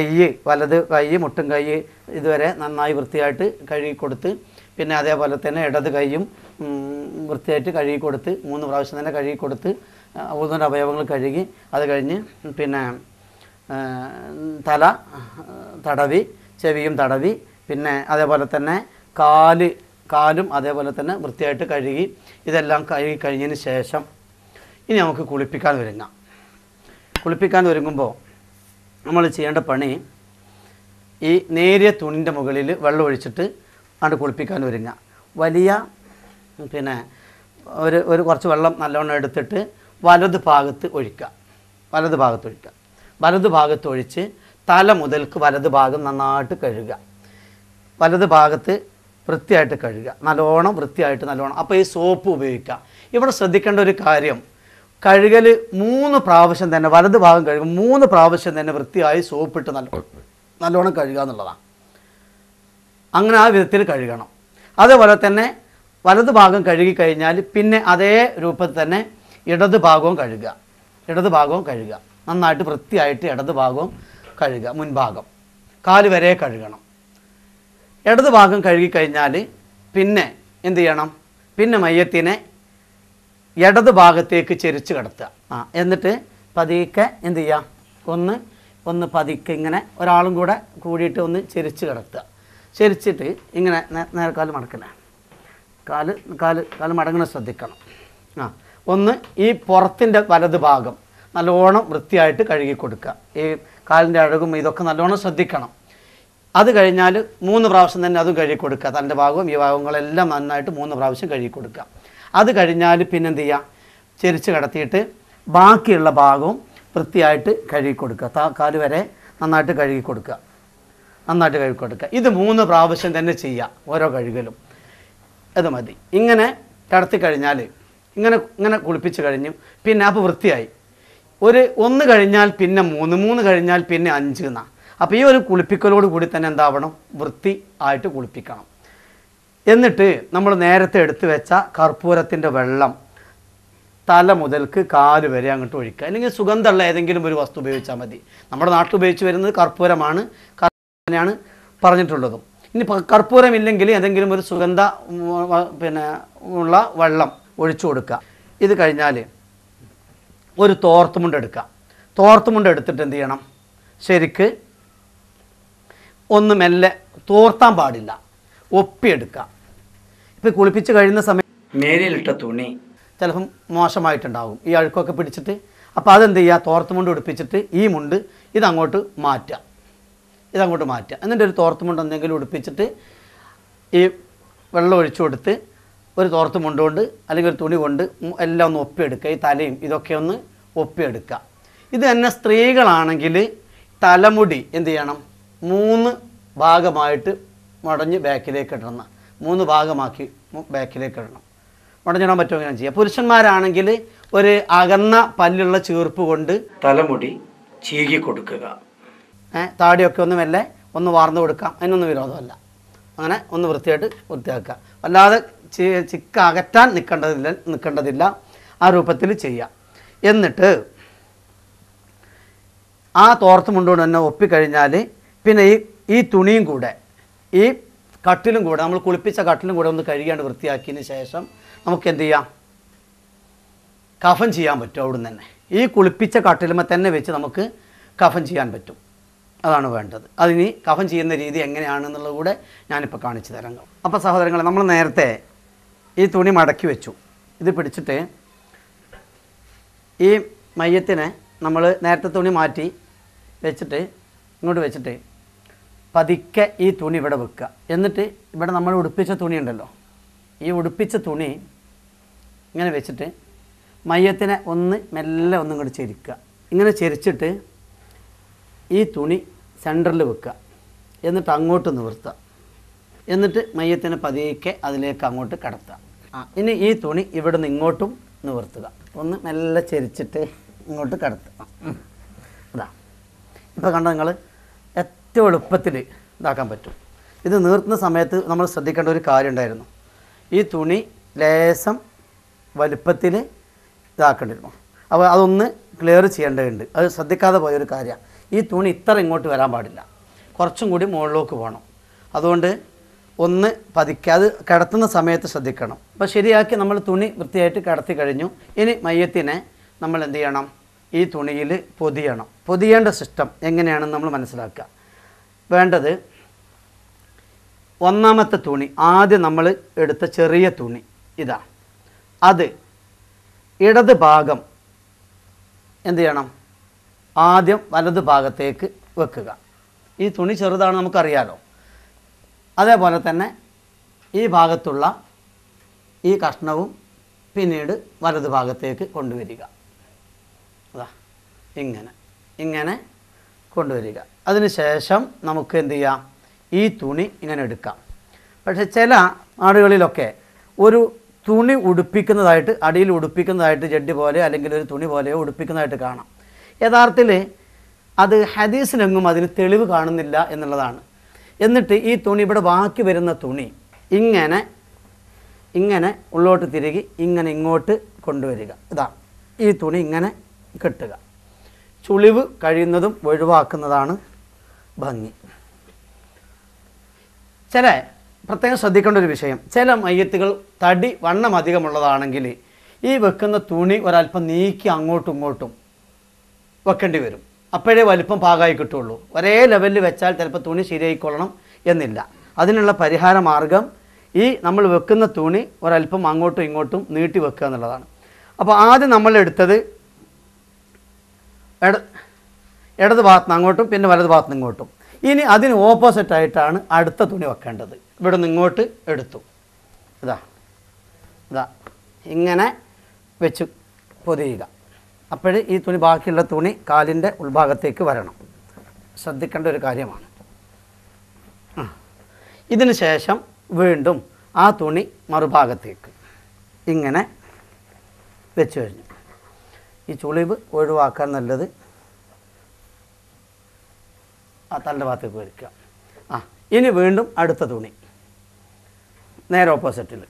വലത് കൈ മുട്ടും കൈ ഇതുവരെ നന്നായി വൃത്തിയായിട്ട് കഴുകി കൊടുത്ത് പിന്നെ അതേപോലെ തന്നെ ഇടത് കൈയും വൃത്തിയായിട്ട് കഴുകി കൊടുത്ത് 3 പ്രാവശ്യം തന്നെ കഴുകി കൊടുത്ത് ഊന്നിൻ്റെ അവയവങ്ങൾ കഴുകി അത് കഴിഞ്ഞ് പിന്നെ തല തടവി ചെവിയും തടവി പിന്നെ അതേപോലെ തന്നെ കാലും അതേപോലെ തന്നെ വൃത്തിയായിട്ട് കഴുകി ഇതെല്ലാം കഴുകി കഴിഞ്ഞതിന് ശേഷം ഇനി നമുക്ക് കുളിപ്പിക്കാൻ ഒരുങ്ങാം. കുളിപ്പിക്കാൻ ഒരുങ്ങുമ്പോൾ നമ്മൾ ചെയ്യേണ്ട പണി ഈ നേരിയ തുണിൻ്റെ മുകളിൽ വെള്ളം ഒഴിച്ചിട്ട് അത് കുളിപ്പിക്കാൻ ഒരുങ്ങുക. വലിയ പിന്നെ ഒരു കുറച്ച് വെള്ളം നല്ലോണം എടുത്തിട്ട് വലത് ഭാഗത്ത് ഒഴിക്കുക. വലത് ഭാഗത്ത് ഒഴിച്ച് തല മുതൽക്ക് വലത് ഭാഗം നന്നായിട്ട് കഴുകുക. വലത് ഭാഗത്ത് വൃത്തിയായിട്ട് കഴുകുക. നല്ലോണം വൃത്തിയായിട്ട് നല്ലോണം. അപ്പോൾ ഈ സോപ്പ് ഉപയോഗിക്കുക. ഇവിടെ ശ്രദ്ധിക്കേണ്ട ഒരു കാര്യം, കഴുകൽ 3 പ്രാവശ്യം തന്നെ വലത് ഭാഗം കഴുകും 3 പ്രാവശ്യം തന്നെ വൃത്തിയായി സോപ്പിട്ട് നല്ലോണം കഴുകുക എന്നുള്ളതാണ്. അങ്ങനെ ആ വിധത്തിൽ കഴുകണം. അതേപോലെ തന്നെ വലത് ഭാഗം കഴുകി കഴിഞ്ഞാൽ പിന്നെ അതേ രൂപത്തിൽ തന്നെ ഇടത് ഭാഗവും കഴുകുക. നന്നായിട്ട് വൃത്തിയായിട്ട് ഇടത് ഭാഗവും കഴുകുക. മുൻഭാഗം കാല് വരെ കഴുകണം. ഇടത് ഭാഗം കഴുകി കഴിഞ്ഞാൽ പിന്നെ എന്ത് ചെയ്യണം? പിന്നെ മയ്യത്തിനെ ഇടത് ഭാഗത്തേക്ക് ചെരിച്ച് കിടത്തുക. എന്നിട്ട് പതിക്കെ എന്ത് ചെയ്യുക? ഒന്ന് ഒന്ന് പതുക്കെ ഇങ്ങനെ ഒരാളും കൂടെ കൂടിയിട്ട് ഒന്ന് ചെരിച്ച് കിടത്തുക. ചെരിച്ചിട്ട് ഇങ്ങനെ നേരെ കാല് മടക്കണേ, കാല് മടങ്ങണ ശ്രദ്ധിക്കണം. ഒന്ന് ഈ പുറത്തിൻ്റെ വലത് ഭാഗം നല്ലോണം വൃത്തിയായിട്ട് കഴുകി കൊടുക്കുക. ഈ കാലിൻ്റെ അഴകും ഇതൊക്കെ നല്ലോണം ശ്രദ്ധിക്കണം. അത് കഴിഞ്ഞാൽ 3 പ്രാവശ്യം തന്നെ അതും കഴുകി കൊടുക്കുക. തൻ്റെ ഭാഗവും ഈ ഭാഗങ്ങളെല്ലാം നന്നായിട്ട് 3 പ്രാവശ്യം കഴുകി കൊടുക്കുക. അത് കഴിഞ്ഞാൽ പിന്നെന്ത് ചെയ്യുക, ചെരിച്ച് കിടത്തിയിട്ട് ബാക്കിയുള്ള ഭാഗവും വൃത്തിയായിട്ട് കഴുകി കൊടുക്കുക. കാല് വരെ നന്നായിട്ട് കഴുകി കൊടുക്കുക. ഇത് 3 പ്രാവശ്യം തന്നെ ചെയ്യുക ഓരോ കഴുകലും. അത് മതി. ഇങ്ങനെ കിടത്തി കഴിഞ്ഞാൽ ഇങ്ങനെ കുളിപ്പിച്ച് കഴിഞ്ഞു. പിന്നെ അപ്പോൾ വൃത്തിയായി. 1 കഴിഞ്ഞാൽ പിന്നെ 3 കഴിഞ്ഞാൽ പിന്നെ 5 എന്നാണ്. അപ്പോൾ ഈ ഒരു കുളിപ്പിക്കലോട് കൂടി തന്നെ എന്താവണം, വൃത്തി ആയിട്ട് കുളിപ്പിക്കണം. എന്നിട്ട് നമ്മൾ നേരത്തെ എടുത്തു വെച്ച കർപ്പൂരത്തിൻ്റെ വെള്ളം തല മുതൽക്ക് കാല് വരെ അങ്ങോട്ട് ഒഴിക്കുക. അല്ലെങ്കിൽ സുഗന്ധമുള്ള ഏതെങ്കിലും ഒരു വസ്തു ഉപയോഗിച്ചാൽ മതി. നമ്മുടെ നാട്ടിൽ ഉപയോഗിച്ച് വരുന്നത് കർപ്പൂരമാണ്, കർപ്പൂരമാണ് പറഞ്ഞിട്ടുള്ളതും. ഇനി കർപ്പൂരം ഇല്ലെങ്കിൽ ഏതെങ്കിലും ഒരു സുഗന്ധ ഉള്ള വെള്ളം ഒഴിച്ചു കൊടുക്കുക. ഇത് കഴിഞ്ഞാൽ ഒരു തോർത്തുമുണ്ട് എടുക്കുക. തോർത്തുമുണ്ട് എടുത്തിട്ട് എന്ത് ചെയ്യണം, ശരിക്ക് ഒന്ന് മെല്ലെ തോർത്താൻ പാടില്ല, ഒപ്പിയെടുക്കുക. ഇപ്പോൾ കുളിപ്പിച്ച് കഴിയുന്ന സമയം മേലിലിട്ട തുണി ചിലപ്പം മോശമായിട്ടുണ്ടാകും, ഈ അഴുക്കൊക്കെ പിടിച്ചിട്ട്. അപ്പോൾ അതെന്ത് ചെയ്യുക, തോർത്തുമുണ്ട് ഉടുപ്പിച്ചിട്ട് ഈ മുണ്ട് ഇതങ്ങോട്ട് മാറ്റുക. എന്നിട്ട് ഒരു തോർത്തുമുണ്ട് എന്തെങ്കിലും ഉടുപ്പിച്ചിട്ട് ഈ വെള്ളം ഒഴിച്ചു കൊടുത്ത് ഒരു തോർത്തുമുണ്ട് കൊണ്ട് അല്ലെങ്കിൽ ഒരു തുണി കൊണ്ട് എല്ലാം ഒന്ന് ഒപ്പിയെടുക്കുക. ഈ തലയും ഇതൊക്കെ ഒന്ന് ഒപ്പിയെടുക്കുക. ഇത് തന്നെ സ്ത്രീകളാണെങ്കിൽ തലമുടി എന്ത് ചെയ്യണം, 3 ഭാഗമായിട്ട് മടഞ്ഞ് ബാക്കിലേക്ക് ഇടണം. 3 ഭാഗമാക്കി ബാക്കിലേക്ക് ഇടണം. മടഞ്ഞിടാൻ പറ്റുമോ ഞാൻ ചെയ്യാം. പുരുഷന്മാരാണെങ്കിൽ ഒരു അകന്ന പല്ലുള്ള ചീർപ്പ് കൊണ്ട് തലമുടി ചീകി കൊടുക്കുക. താടിയൊക്കെ ഒന്ന് മെല്ലെ ഒന്ന് വാർന്നു കൊടുക്കാം, അതിനൊന്നും വിരോധമല്ല. അങ്ങനെ ഒന്ന് വൃത്തിയാക്കുക. അല്ലാതെ ചിക്ക അകറ്റാൻ നിൽക്കേണ്ടതില്ല. ആ രൂപത്തിൽ ചെയ്യാം. എന്നിട്ട് ആ തോർത്ത് മുണ്ടുകൊണ്ട് തന്നെ ഒപ്പിക്കഴിഞ്ഞാൽ പിന്നെ ഈ തുണിയും കൂടെ ഈ കട്ടിലും കൂടെ നമ്മൾ കുളിപ്പിച്ച കട്ടിലും കൂടെ ഒന്ന് കഴുകിയാണ്ട് വൃത്തിയാക്കിയതിന് ശേഷം നമുക്ക് എന്ത് ചെയ്യാം, കഫൻ ചെയ്യാൻ പറ്റും. അവിടുന്ന് തന്നെ ഈ കുളിപ്പിച്ച കട്ടിലുമേ തന്നെ വെച്ച് നമുക്ക് കഫൻ ചെയ്യാൻ പറ്റും. അതാണ് വേണ്ടത്. അതിനി കഫൻ ചെയ്യുന്ന രീതി എങ്ങനെയാണെന്നുള്ളത് കൂടെ ഞാനിപ്പോൾ കാണിച്ചു തരാം. അപ്പോൾ സഹോദരങ്ങളെ, നമ്മൾ നേരത്തെ ഈ തുണി മടക്കി വെച്ചു. ഇത് പിടിച്ചിട്ട് ഈ മയ്യത്തിനെ നമ്മൾ നേരത്തെ തുണി മാറ്റി വെച്ചിട്ട് ഇങ്ങോട്ട് വെച്ചിട്ട് പതുക്കെ ഈ തുണി ഇവിടെ വെക്കുക. എന്നിട്ട് ഇവിടെ നമ്മൾ ഉടുപ്പിച്ച തുണി ഉണ്ടല്ലോ, ഈ ഉടുപ്പിച്ച തുണി ഇങ്ങനെ വെച്ചിട്ട് മയ്യത്തിനെ മെല്ലെ ഒന്നും കൂടി ചെരിക്കുക. ഇങ്ങനെ ചെരിച്ചിട്ട് ഈ തുണി സെൻറ്ററിൽ വെക്കുക. എന്നിട്ട് അങ്ങോട്ട് നിവർത്തുക. എന്നിട്ട് മയ്യത്തിനെ പതിയെ അതിലേക്ക് അങ്ങോട്ട് കടത്തുക. ഇനി ഈ തുണി ഇവിടുന്ന് ഇങ്ങോട്ടും നിവർത്തുക. ഒന്ന് മെല്ലെ ചെരിച്ചിട്ട് ഇങ്ങോട്ട് കടത്തുക. ഇതാ ഇപ്പോൾ കണ്ടോ നിങ്ങൾ, ഏറ്റവും എളുപ്പത്തിൽ ഇതാക്കാൻ പറ്റും. ഇത് നീർത്തുന്ന സമയത്ത് നമ്മൾ ശ്രദ്ധിക്കേണ്ട ഒരു കാര്യം ഉണ്ടായിരുന്നു. ഈ തുണി ലേശം വലുപ്പത്തിൽ ഇതാക്കേണ്ടിരുന്നു. അപ്പോൾ അതൊന്ന് ക്ലിയർ ചെയ്യേണ്ടതുണ്ട്. അത് ശ്രദ്ധിക്കാതെ പോയൊരു കാര്യമാണ്. ഈ തുണി ഇത്ര ഇങ്ങോട്ട് വരാൻ പാടില്ല, കുറച്ചും കൂടി മുകളിലേക്ക് പോകണം. അതുകൊണ്ട് ഒന്ന് പതുക്കെ അത് കിടത്തുന്ന സമയത്ത് ശ്രദ്ധിക്കണം. അപ്പോൾ ശരിയാക്കി നമ്മൾ തുണി വൃത്തിയായിട്ട് കിടത്തി കഴിഞ്ഞു. ഇനി മയ്യത്തിനെ നമ്മൾ എന്ത് ചെയ്യണം, ഈ തുണിയിൽ പൊതിയണം. പൊതിയേണ്ട സിസ്റ്റം എങ്ങനെയാണെന്ന് നമ്മൾ മനസ്സിലാക്കുക. വേണ്ടത് ഒന്നാമത്തെ തുണി, ആദ്യം നമ്മൾ എടുത്ത ചെറിയ തുണി ഇതാ, അത് ഇടത് ഭാഗം എന്ത് ചെയ്യണം, ആദ്യം വലത് ഭാഗത്തേക്ക് വെക്കുക. ഈ തുണി ചെറുതാണ് നമുക്കറിയാലോ. അതേപോലെ തന്നെ ഈ ഭാഗത്തുള്ള ഈ കഷ്ണവും പിന്നീട് വലത് ഭാഗത്തേക്ക് കൊണ്ടുവരിക. അതാ ഇങ്ങനെ കൊണ്ടുവരിക. അതിന് ശേഷം നമുക്ക് എന്ത് ചെയ്യാം, ഈ തുണി ഇങ്ങനെ എടുക്കാം. പക്ഷേ ചില നാടുകളിലൊക്കെ ഒരു തുണി ഉടുപ്പിക്കുന്നതായിട്ട്, അടിയിൽ ഉടുപ്പിക്കുന്നതായിട്ട് ജഡ്ഡി പോലെ അല്ലെങ്കിൽ ഒരു തുണി പോലെയോ ഉടുപ്പിക്കുന്നതായിട്ട് കാണാം. യഥാർത്ഥത്തിൽ അത് ഹദീസിലെങ്ങും അതിന് തെളിവ് കാണുന്നില്ല എന്നുള്ളതാണ്. എന്നിട്ട് ഈ തുണി ഇവിടെ ബാക്കി വരുന്ന തുണി ഇങ്ങനെ ഉള്ളോട്ട് തിരികെ ഇങ്ങോട്ട് കൊണ്ടുവരിക. ഇതാ ഈ തുണി ഇങ്ങനെ കെട്ടുക. ചുളിവ് കഴിയുന്നതും ഒഴിവാക്കുന്നതാണ് ഭംഗി. പ്രത്യേകം ശ്രദ്ധിക്കേണ്ട ഒരു വിഷയം, ചില മയ്യത്തുകൾ തടി വണ്ണം അധികമുള്ളതാണെങ്കിൽ ഈ വെക്കുന്ന തുണി ഒരല്പം നീക്കി അങ്ങോട്ടും ഇങ്ങോട്ടും വെക്കേണ്ടി വരും. അപ്പോഴേ വലിപ്പം പാകമായി കിട്ടുള്ളൂ. ഒരേ ലെവലിൽ വെച്ചാൽ ചിലപ്പോൾ തുണി ശരിയായിക്കൊള്ളണം എന്നില്ല. അതിനുള്ള പരിഹാര മാർഗം ഈ നമ്മൾ വെക്കുന്ന തുണി ഒരല്പം അങ്ങോട്ടും ഇങ്ങോട്ടും നീട്ടി വെക്കുക എന്നുള്ളതാണ്. അപ്പോൾ ആദ്യം നമ്മൾ എടുത്തത് ഇടത് ഭാഗത്ത് നിന്ന് അങ്ങോട്ടും പിന്നെ വലത് ഭാഗത്ത് നിന്ന് ഇങ്ങോട്ടും. ഇനി അതിന് ഓപ്പോസിറ്റായിട്ടാണ് അടുത്ത തുണി വെക്കേണ്ടത്. ഇവിടെ നിന്ന് ഇങ്ങോട്ട് എടുത്തു, ഇതാ ഇങ്ങനെ വെച്ച് പൊതിയുക. അപ്പോൾ ഈ തുണി ബാക്കിയുള്ള തുണി കാലിൻ്റെ ഉൾഭാഗത്തേക്ക് വരണം. ശ്രദ്ധിക്കേണ്ട ഒരു കാര്യമാണ്. ഇതിന് ശേഷം വീണ്ടും ആ തുണി മറുഭാഗത്തേക്ക് ഇങ്ങനെ വെച്ച് കഴിഞ്ഞു. ഈ ചുളിവ് ഒഴിവാക്കാൻ നല്ലത് ആ തൻ്റെ ഭാഗത്തേക്ക് വയ്ക്കുക. ഇനി വീണ്ടും അടുത്ത തുണി നേരെ ഓപ്പോസിറ്റിൽ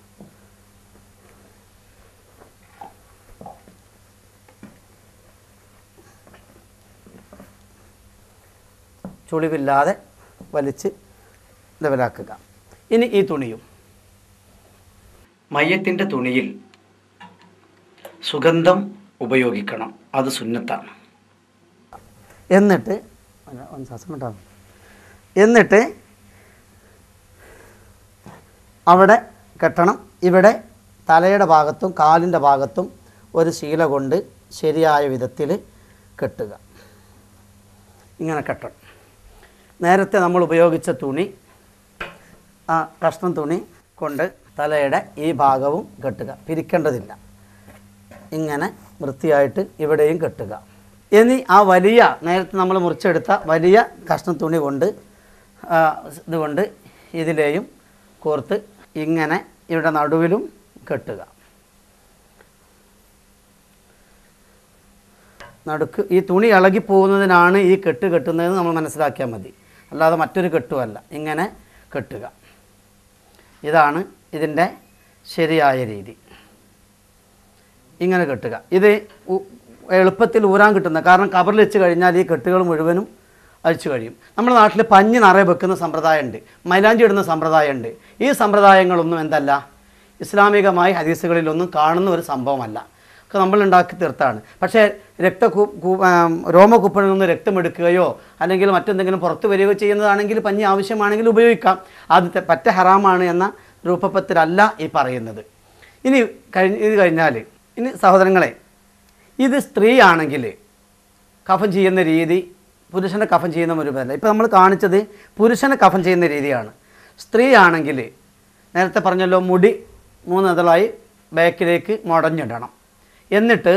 ചുളിവില്ലാതെ വലിച്ച് ലെവലാക്കുക. ഇനി ഈ തുണിയും മയ്യത്തിൻ്റെ തുണിയിൽ സുഗന്ധം ഉപയോഗിക്കണം, അത് സുന്നത്താണ്. എന്നിട്ട് അവിടെ കെട്ടണം. ഇവിടെ തലയുടെ ഭാഗത്തും കാലിൻ്റെ ഭാഗത്തും ഒരു ശീല കൊണ്ട് ശരിയായ വിധത്തിൽ കെട്ടുക. ഇങ്ങനെ കെട്ടണം. നേരത്തെ നമ്മൾ ഉപയോഗിച്ച തുണി, ആ കഷ്ണം തുണി കൊണ്ട് തലയുടെ ഈ ഭാഗവും കെട്ടുക, പിരിക്കേണ്ടതില്ല. ഇങ്ങനെ വൃത്തിയായിട്ട് ഇവിടെയും കെട്ടുക. ഇനി ആ വലിയ നേരത്തെ നമ്മൾ മുറിച്ചെടുത്ത വലിയ കഷ്ണം തുണി കൊണ്ട് ഇതുകൊണ്ട് ഇതിലെയും കോർത്ത് ഇങ്ങനെ ഇവിടെ നടുവിലും കെട്ടുക. നടുക്ക് ഈ തുണി ഇളകിപ്പോകുന്നതിനാണ് ഈ കെട്ട് കെട്ടുന്നതെന്ന് നമ്മൾ മനസ്സിലാക്കിയാൽ മതി, അല്ലാതെ മറ്റൊരു കെട്ടുമല്ല. ഇങ്ങനെ കെട്ടുക. ഇതാണ് ഇതിൻ്റെ ശരിയായ രീതി. ഇങ്ങനെ കെട്ടുക. ഇത് എളുപ്പത്തിൽ ഊരാൻ കിട്ടുന്ന, കാരണം കവറിൽ വെച്ച് കഴിഞ്ഞാൽ ഈ കെട്ടുകൾ മുഴുവനും അഴിച്ചു കഴിയും. നമ്മുടെ നാട്ടിൽ പഞ്ഞി നിറയെ വെക്കുന്ന സമ്പ്രദായമുണ്ട്, മൈലാഞ്ചി ഇടുന്ന സമ്പ്രദായമുണ്ട്. ഈ സമ്പ്രദായങ്ങളൊന്നും എന്തല്ല, ഇസ്ലാമികമായി ഹദീസുകളിലൊന്നും കാണുന്ന ഒരു സംഭവമല്ല, ഒക്കെ നമ്മൾ ഉണ്ടാക്കി തീർത്താണ്. പക്ഷേ രോമകുപ്പണിൽ നിന്ന് രക്തമെടുക്കുകയോ അല്ലെങ്കിൽ മറ്റെന്തെങ്കിലും പുറത്ത് വരികയോ ചെയ്യുന്നതാണെങ്കിൽ പഞ്ഞി ആവശ്യമാണെങ്കിൽ ഉപയോഗിക്കാം. അത് പറ്റ ഹറാമാണ് എന്ന രൂപത്തിലല്ല ഈ പറയുന്നത്. ഇത് കഴിഞ്ഞാൽ ഇനി സഹോദരങ്ങളെ, ഇത് സ്ത്രീ ആണെങ്കിൽ കഫൻ ചെയ്യുന്ന രീതി പുരുഷനെ കഫൻ ചെയ്യുന്ന ഒരു പേരല്ല. ഇപ്പോൾ നമ്മൾ കാണിച്ചത് പുരുഷനെ കഫൻ ചെയ്യുന്ന രീതിയാണ്. സ്ത്രീ ആണെങ്കിൽ നേരത്തെ പറഞ്ഞല്ലോ, മുടി 3 ഇതളായി ബാക്കിലേക്ക് മുടഞ്ഞിടണം. എന്നിട്ട്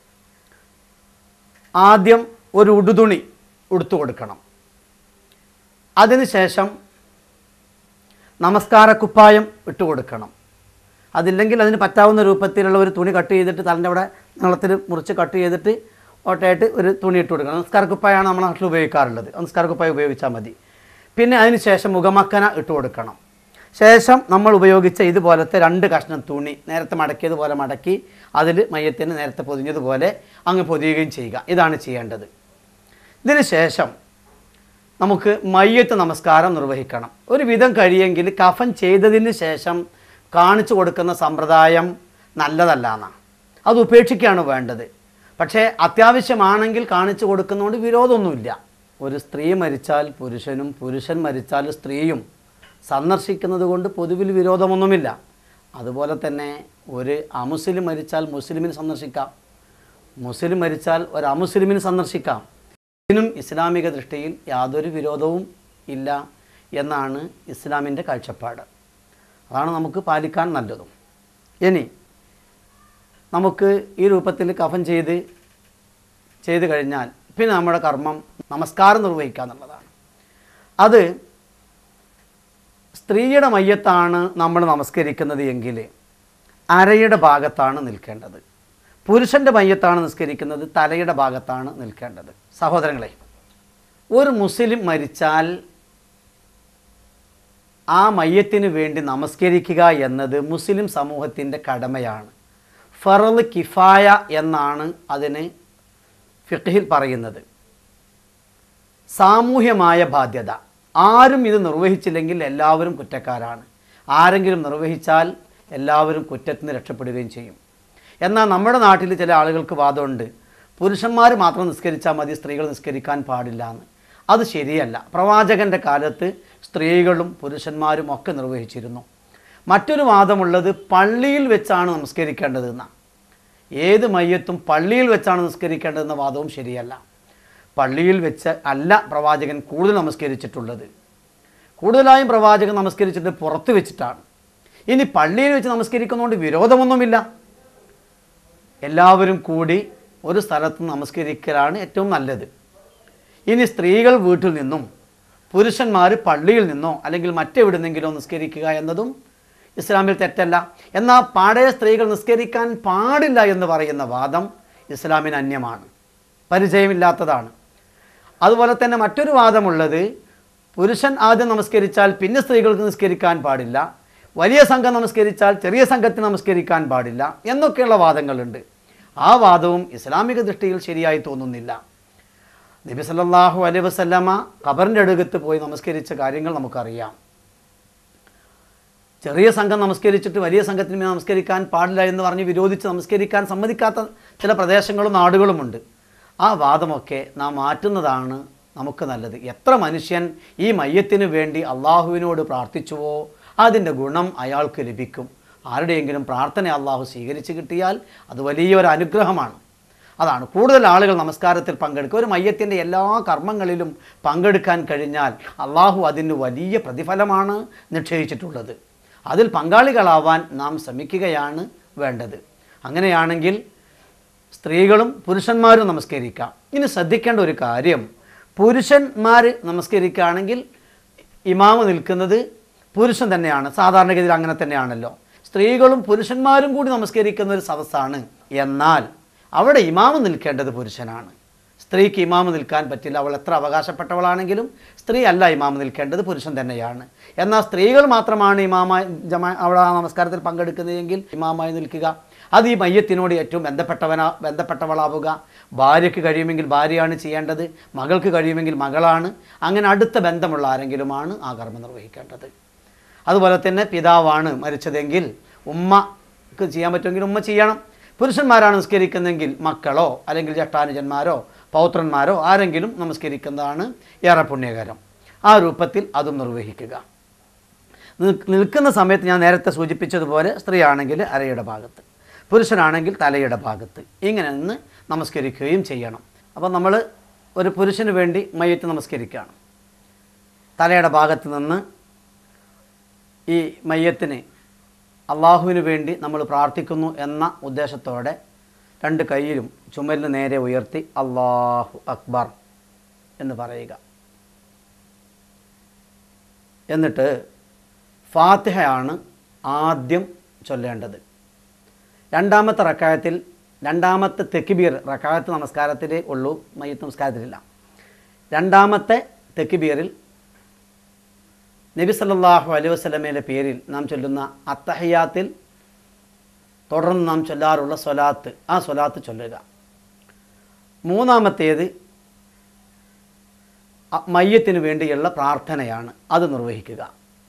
ആദ്യം ഒരു ഉടുതുണി ഉടുത്തു കൊടുക്കണം. അതിനുശേഷം നമസ്കാരക്കുപ്പായം ഇട്ട് കൊടുക്കണം. അതില്ലെങ്കിൽ അതിന് പറ്റാവുന്ന രൂപത്തിലുള്ള ഒരു തുണി കട്ട് ചെയ്തിട്ട് തലൻ്റെ അവിടെ നീളത്തിൽ മുറിച്ച് കട്ട് ചെയ്തിട്ട് ഓട്ടയായിട്ട് ഒരു തുണി ഇട്ട് കൊടുക്കണം. നമസ്കാരക്കുപ്പായാണ് നമ്മുടെ നാട്ടിൽ ഉപയോഗിക്കാറുള്ളത്, നമസ്കാരക്കുപ്പായം ഉപയോഗിച്ചാൽ മതി. പിന്നെ അതിന് ശേഷം മുഖമക്കന ഇട്ട് കൊടുക്കണം. ശേഷം നമ്മൾ ഉപയോഗിച്ച ഇതുപോലത്തെ 2 കഷ്ണം തുണി നേരത്തെ മടക്കിയതുപോലെ മടക്കി അതിൽ മയ്യത്തിന് നേരത്തെ പൊതിഞ്ഞതുപോലെ അങ്ങ് പൊതിയുകയും ചെയ്യുക. ഇതാണ് ചെയ്യേണ്ടത്. ഇതിന് ശേഷം നമുക്ക് മയ്യത്ത് നമസ്കാരം നിർവഹിക്കണം. ഒരു വിധം കഴിയെങ്കിൽ കഫൻ ചെയ്തതിന് ശേഷം കാണിച്ചു കൊടുക്കുന്ന സമ്പ്രദായം നല്ലതല്ല എന്നാണ്, അത് ഉപേക്ഷിക്കുകയാണ് വേണ്ടത്. പക്ഷേ അത്യാവശ്യമാണെങ്കിൽ കാണിച്ചു കൊടുക്കുന്നതുകൊണ്ട് വിരോധമൊന്നുമില്ല. ഒരു സ്ത്രീ മരിച്ചാൽ പുരുഷനും പുരുഷൻ മരിച്ചാൽ സ്ത്രീയും സന്ദർശിക്കുന്നത് കൊണ്ട് പൊതുവിൽ വിരോധമൊന്നുമില്ല. അതുപോലെ തന്നെ ഒരു അമുസ്ലിം മരിച്ചാൽ മുസ്ലിമിന് സന്ദർശിക്കാം, മുസ്ലിം മരിച്ചാൽ ഒരു അമുസ്ലിമിന് സന്ദർശിക്കാം. ഇതിനും ഇസ്ലാമിക ദൃഷ്ടിയിൽ യാതൊരു വിരോധവും ഇല്ല എന്നാണ് ഇസ്ലാമിൻ്റെ കാഴ്ചപ്പാട്. അതാണ് നമുക്ക് പാലിക്കാൻ നല്ലതും. ഇനി നമുക്ക് ഈ രൂപത്തിൽ കഫൻ ചെയ്ത് കഴിഞ്ഞാൽ പിന്നെ നമ്മുടെ കർമ്മം നമസ്കാരം നിർവഹിക്കുക എന്നുള്ളതാണ്. അത് സ്ത്രീയുടെ മയ്യത്താണ് നമ്മൾ നമസ്കരിക്കുന്നത് എങ്കിൽ അരയുടെ ഭാഗത്താണ് നിൽക്കേണ്ടത്. പുരുഷൻ്റെ മയ്യത്താണ് നിസ്കരിക്കുന്നത് തലയുടെ ഭാഗത്താണ് നിൽക്കേണ്ടത്. സഹോദരങ്ങളെ, ഒരു മുസ്ലിം മരിച്ചാൽ ആ മയ്യത്തിന് വേണ്ടി നമസ്കരിക്കുക എന്നത് മുസ്ലിം സമൂഹത്തിൻ്റെ കടമയാണ്. ഫർള് കിഫായ എന്നാണ് അതിന് ഫിഖ്ഹിൽ പറയുന്നത്. സാമൂഹ്യമായ ബാധ്യത. ആരും ഇത് നിർവഹിച്ചില്ലെങ്കിൽ എല്ലാവരും കുറ്റക്കാരാണ്. ആരെങ്കിലും നിർവഹിച്ചാൽ എല്ലാവരും കുറ്റത്തിന് രക്ഷപ്പെടുകയും ചെയ്യും. എന്നാൽ നമ്മുടെ നാട്ടിൽ ചില ആളുകൾക്ക് വാദമുണ്ട്, പുരുഷന്മാർ മാത്രം നിസ്കരിച്ചാൽ മതി, സ്ത്രീകൾ നിസ്കരിക്കാൻ പാടില്ല എന്ന്. അത് ശരിയല്ല. പ്രവാചകൻ്റെ കാലത്ത് സ്ത്രീകളും പുരുഷന്മാരും ഒക്കെ നിർവഹിച്ചിരുന്നു. മറ്റൊരു വാദമുള്ളത് പള്ളിയിൽ വെച്ചാണ് നമസ്കരിക്കേണ്ടതെന്നാണ്. ഏത് മയ്യത്തും പള്ളിയിൽ വെച്ചാണ് നിസ്കരിക്കേണ്ടതെന്ന വാദവും ശരിയല്ല. പള്ളിയിൽ വെച്ച് അല്ല പ്രവാചകൻ കൂടുതൽ നമസ്കരിച്ചിട്ടുള്ളത്. കൂടുതലായും പ്രവാചകൻ നമസ്കരിച്ചിട്ട് പുറത്ത് വെച്ചിട്ടാണ്. ഇനി പള്ളിയിൽ വെച്ച് നമസ്കരിക്കുന്നതുകൊണ്ട് വിരോധമൊന്നുമില്ല. എല്ലാവരും കൂടി ഒരു സ്ഥലത്ത് നമസ്കരിക്കലാണ് ഏറ്റവും നല്ലത്. ഇനി സ്ത്രീകൾ വീട്ടിൽ നിന്നും പുരുഷന്മാർ പള്ളിയിൽ നിന്നോ അല്ലെങ്കിൽ മറ്റെവിടുന്നെങ്കിലോ നിസ്കരിക്കുക എന്നതും ഇസ്ലാമിൽ തെറ്റല്ല. എന്നാൽ പാടെ സ്ത്രീകൾ നിസ്കരിക്കാൻ പാടില്ല എന്ന് പറയുന്ന വാദം ഇസ്ലാമിന് അന്യമാണ്, പരിചയമില്ലാത്തതാണ്. അതുപോലെ തന്നെ മറ്റൊരു വാദമുള്ളത് പുരുഷൻ ആദ്യം നമസ്കരിച്ചാൽ പിന്നെ സ്ത്രീകൾക്ക് നിസ്കരിക്കാൻ പാടില്ല, വലിയ സംഘം നമസ്കരിച്ചാൽ ചെറിയ സംഘത്തിന് നമസ്കരിക്കാൻ പാടില്ല എന്നൊക്കെയുള്ള വാദങ്ങളുണ്ട്. ആ വാദവും ഇസ്ലാമിക ദൃഷ്ടിയിൽ ശരിയായി തോന്നുന്നില്ല. നബി സല്ലല്ലാഹു അലൈഹി വസല്ലമ ഖബറിൻ്റെ അടുത്ത് പോയി നമസ്കരിച്ച കാര്യങ്ങൾ നമുക്കറിയാം. ചെറിയ സംഘം നമസ്കരിച്ചിട്ട് വലിയ സംഘത്തിന് നമസ്കരിക്കാൻ പാടില്ല എന്ന് പറഞ്ഞ് വിരോധിച്ച് നമസ്കരിക്കാൻ സമ്മതിക്കാത്ത ചില പ്രദേശങ്ങളും നാടുകളുമുണ്ട്. ആ വാദമൊക്കെ നാം മാറ്റുന്നതാണ് നമുക്ക് നല്ലത്. എത്ര മനുഷ്യൻ ഈ മയ്യത്തിന് വേണ്ടി അള്ളാഹുവിനോട് പ്രാർത്ഥിച്ചുവോ അതിൻ്റെ ഗുണം അയാൾക്ക് ലഭിക്കും. ആരുടെയെങ്കിലും പ്രാർത്ഥന അള്ളാഹു സ്വീകരിച്ച് കിട്ടിയാൽ അത് വലിയൊരു അനുഗ്രഹമാണ്. അതാണ് കൂടുതൽ ആളുകൾ നമസ്കാരത്തിൽ പങ്കെടുക്കുക. ഒരു മയ്യത്തിൻ്റെ എല്ലാ കർമ്മങ്ങളിലും പങ്കെടുക്കാൻ കഴിഞ്ഞാൽ അള്ളാഹു അതിന് വലിയ പ്രതിഫലമാണ് നിശ്ചയിച്ചിട്ടുള്ളത്. അതിൽ പങ്കാളികളാവാൻ നാം ശ്രമിക്കുകയാണ് വേണ്ടത്. അങ്ങനെയാണെങ്കിൽ സ്ത്രീകളും പുരുഷന്മാരും നമസ്കരിക്കാം. ഇനി ശ്രദ്ധിക്കേണ്ട ഒരു കാര്യം, പുരുഷന്മാർ നമസ്കരിക്കുകയാണെങ്കിൽ ഇമാമ് നിൽക്കുന്നത് പുരുഷൻ തന്നെയാണ്. സാധാരണഗതിയിൽ അങ്ങനെ തന്നെയാണല്ലോ. സ്ത്രീകളും പുരുഷന്മാരും കൂടി നമസ്കരിക്കുന്ന ഒരു സദസ്സാണ്. എന്നാൽ അവിടെ ഇമാമ് നിൽക്കേണ്ടത് പുരുഷനാണ്. സ്ത്രീക്ക് ഇമാമ് നിൽക്കാൻ പറ്റില്ല. അവൾ എത്ര അവകാശപ്പെട്ടവളാണെങ്കിലും സ്ത്രീ അല്ല ഇമാമ് നിൽക്കേണ്ടത്, പുരുഷൻ തന്നെയാണ്. എന്നാൽ സ്ത്രീകൾ മാത്രമാണ് ഇമാമായി അവിടെ നമസ്കാരത്തിൽ പങ്കെടുക്കുന്നതെങ്കിൽ ഇമാമായി നിൽക്കുക. അത് ഈ മയ്യത്തിനോട് ഏറ്റവും ബന്ധപ്പെട്ടവളാവുക. ഭാര്യയ്ക്ക് കഴിയുമെങ്കിൽ ഭാര്യയാണ് ചെയ്യേണ്ടത്, മകൾക്ക് കഴിയുമെങ്കിൽ മകളാണ്. അങ്ങനെ അടുത്ത ബന്ധമുള്ള ആരെങ്കിലുമാണ് ആ കർമ്മം നിർവഹിക്കേണ്ടത്. അതുപോലെ തന്നെ പിതാവാണ് മരിച്ചതെങ്കിൽ ഉമ്മക്ക് ചെയ്യാൻ പറ്റുമെങ്കിൽ ഉമ്മ ചെയ്യണം. പുരുഷന്മാരാണ് നിസ്കരിക്കുന്നതെങ്കിൽ മക്കളോ അല്ലെങ്കിൽ ജ്യേഷ്ഠാനുജന്മാരോ പൗത്രന്മാരോ ആരെങ്കിലും നമസ്കരിക്കുന്നതാണ് ഏറെ പുണ്യകരം. ആ രൂപത്തിൽ അതും നിർവഹിക്കുക. നിൽക്കുന്ന സമയത്ത് ഞാൻ നേരത്തെ സൂചിപ്പിച്ചതുപോലെ സ്ത്രീ ആണെങ്കിൽ അരയുടെ ഭാഗത്ത്, പുരുഷനാണെങ്കിൽ തലയുടെ ഭാഗത്ത് ഇങ്ങനെ നിന്ന് നമസ്കരിക്കുകയും ചെയ്യണം. അപ്പോൾ നമ്മൾ ഒരു പുരുഷന് വേണ്ടി മയ്യത്ത് നമസ്കരിക്കുകയാണ്. തലയുടെ ഭാഗത്ത് നിന്ന് ഈ മയ്യത്തിന് അള്ളാഹുവിന് വേണ്ടി നമ്മൾ പ്രാർത്ഥിക്കുന്നു എന്ന ഉദ്ദേശത്തോടെ രണ്ട് കൈയിലും ചുമലിന് നേരെ ഉയർത്തി അല്ലാഹു അക്ബർ എന്ന് പറയുക. എന്നിട്ട് ഫാത്തിഹയാണ് ആദ്യം ചൊല്ലേണ്ടത്. രണ്ടാമത്തെ റക്അത്തിൽ രണ്ടാമത്തെ തെക്ബീർ റക്അത്ത് നമസ്കാരത്തിലേ ഉള്ളൂ, മയ്യത്ത് നമസ്കാരത്തിലില്ല. രണ്ടാമത്തെ തെക്ബീറിൽ നബി സല്ലല്ലാഹു അലൈഹി വസല്ലമയുടെ പേരിൽ നാം ചൊല്ലുന്ന അത്തഹിയാത്തിൽ തുടർന്ന് നാം ചൊല്ലാറുള്ള സ്വലാത്ത്, ആ സ്വലാത്ത് ചൊല്ലുക. മൂന്നാമത്തേത് മയ്യത്തിന് വേണ്ടിയുള്ള പ്രാർത്ഥനയാണ്, അത് നിർവഹിക്കുക.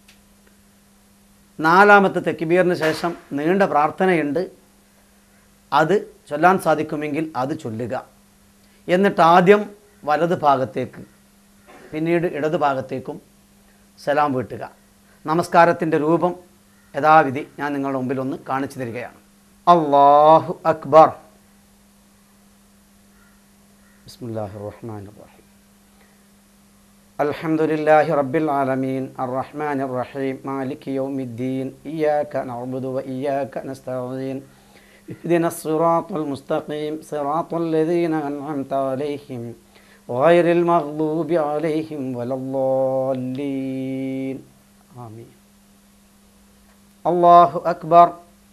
നാലാമത്തെ തെക്ബീറിന് ശേഷം നീണ്ട പ്രാർത്ഥനയുണ്ട്, അത് ചൊല്ലാൻ സാധിക്കുമെങ്കിൽ അത് ചൊല്ലുക. എന്നിട്ട് ആദ്യം വലത് ഭാഗത്തേക്ക് പിന്നീട് ഇടത് ഭാഗത്തേക്കും സലാം വീട്ടുക. നമസ്കാരത്തിൻ്റെ രൂപം യഥാവിധി ഞാൻ നിങ്ങളുടെ മുമ്പിൽ ഒന്ന് കാണിച്ചു തരികയാണ്. അല്ലാഹു അക്ബർ. ബിസ്മില്ലാഹിർ റഹ്മാനിർ റഹീം. അൽഹംദുലില്ലാഹി റബ്ബിൽ ആലമീൻ അർറഹ്മാനിർ റഹീം മാലികി യൗമിദ്ദീൻ ഇയ്യാക നഅ്ബുദു വ ഇയ്യാക നസ്തഈൻ ഇഹ്ദിനസ് സിറാത്തൽ മുസ്തഖീം സിറാത്തൽ ലദീന അൻഅംത അലൈഹിം ഗൈറിൽ മഗ്ദൂബി അലൈഹിം വലദ്ദാല്ലീൻ. ആമീൻ. അല്ലാഹു അക്ബർ.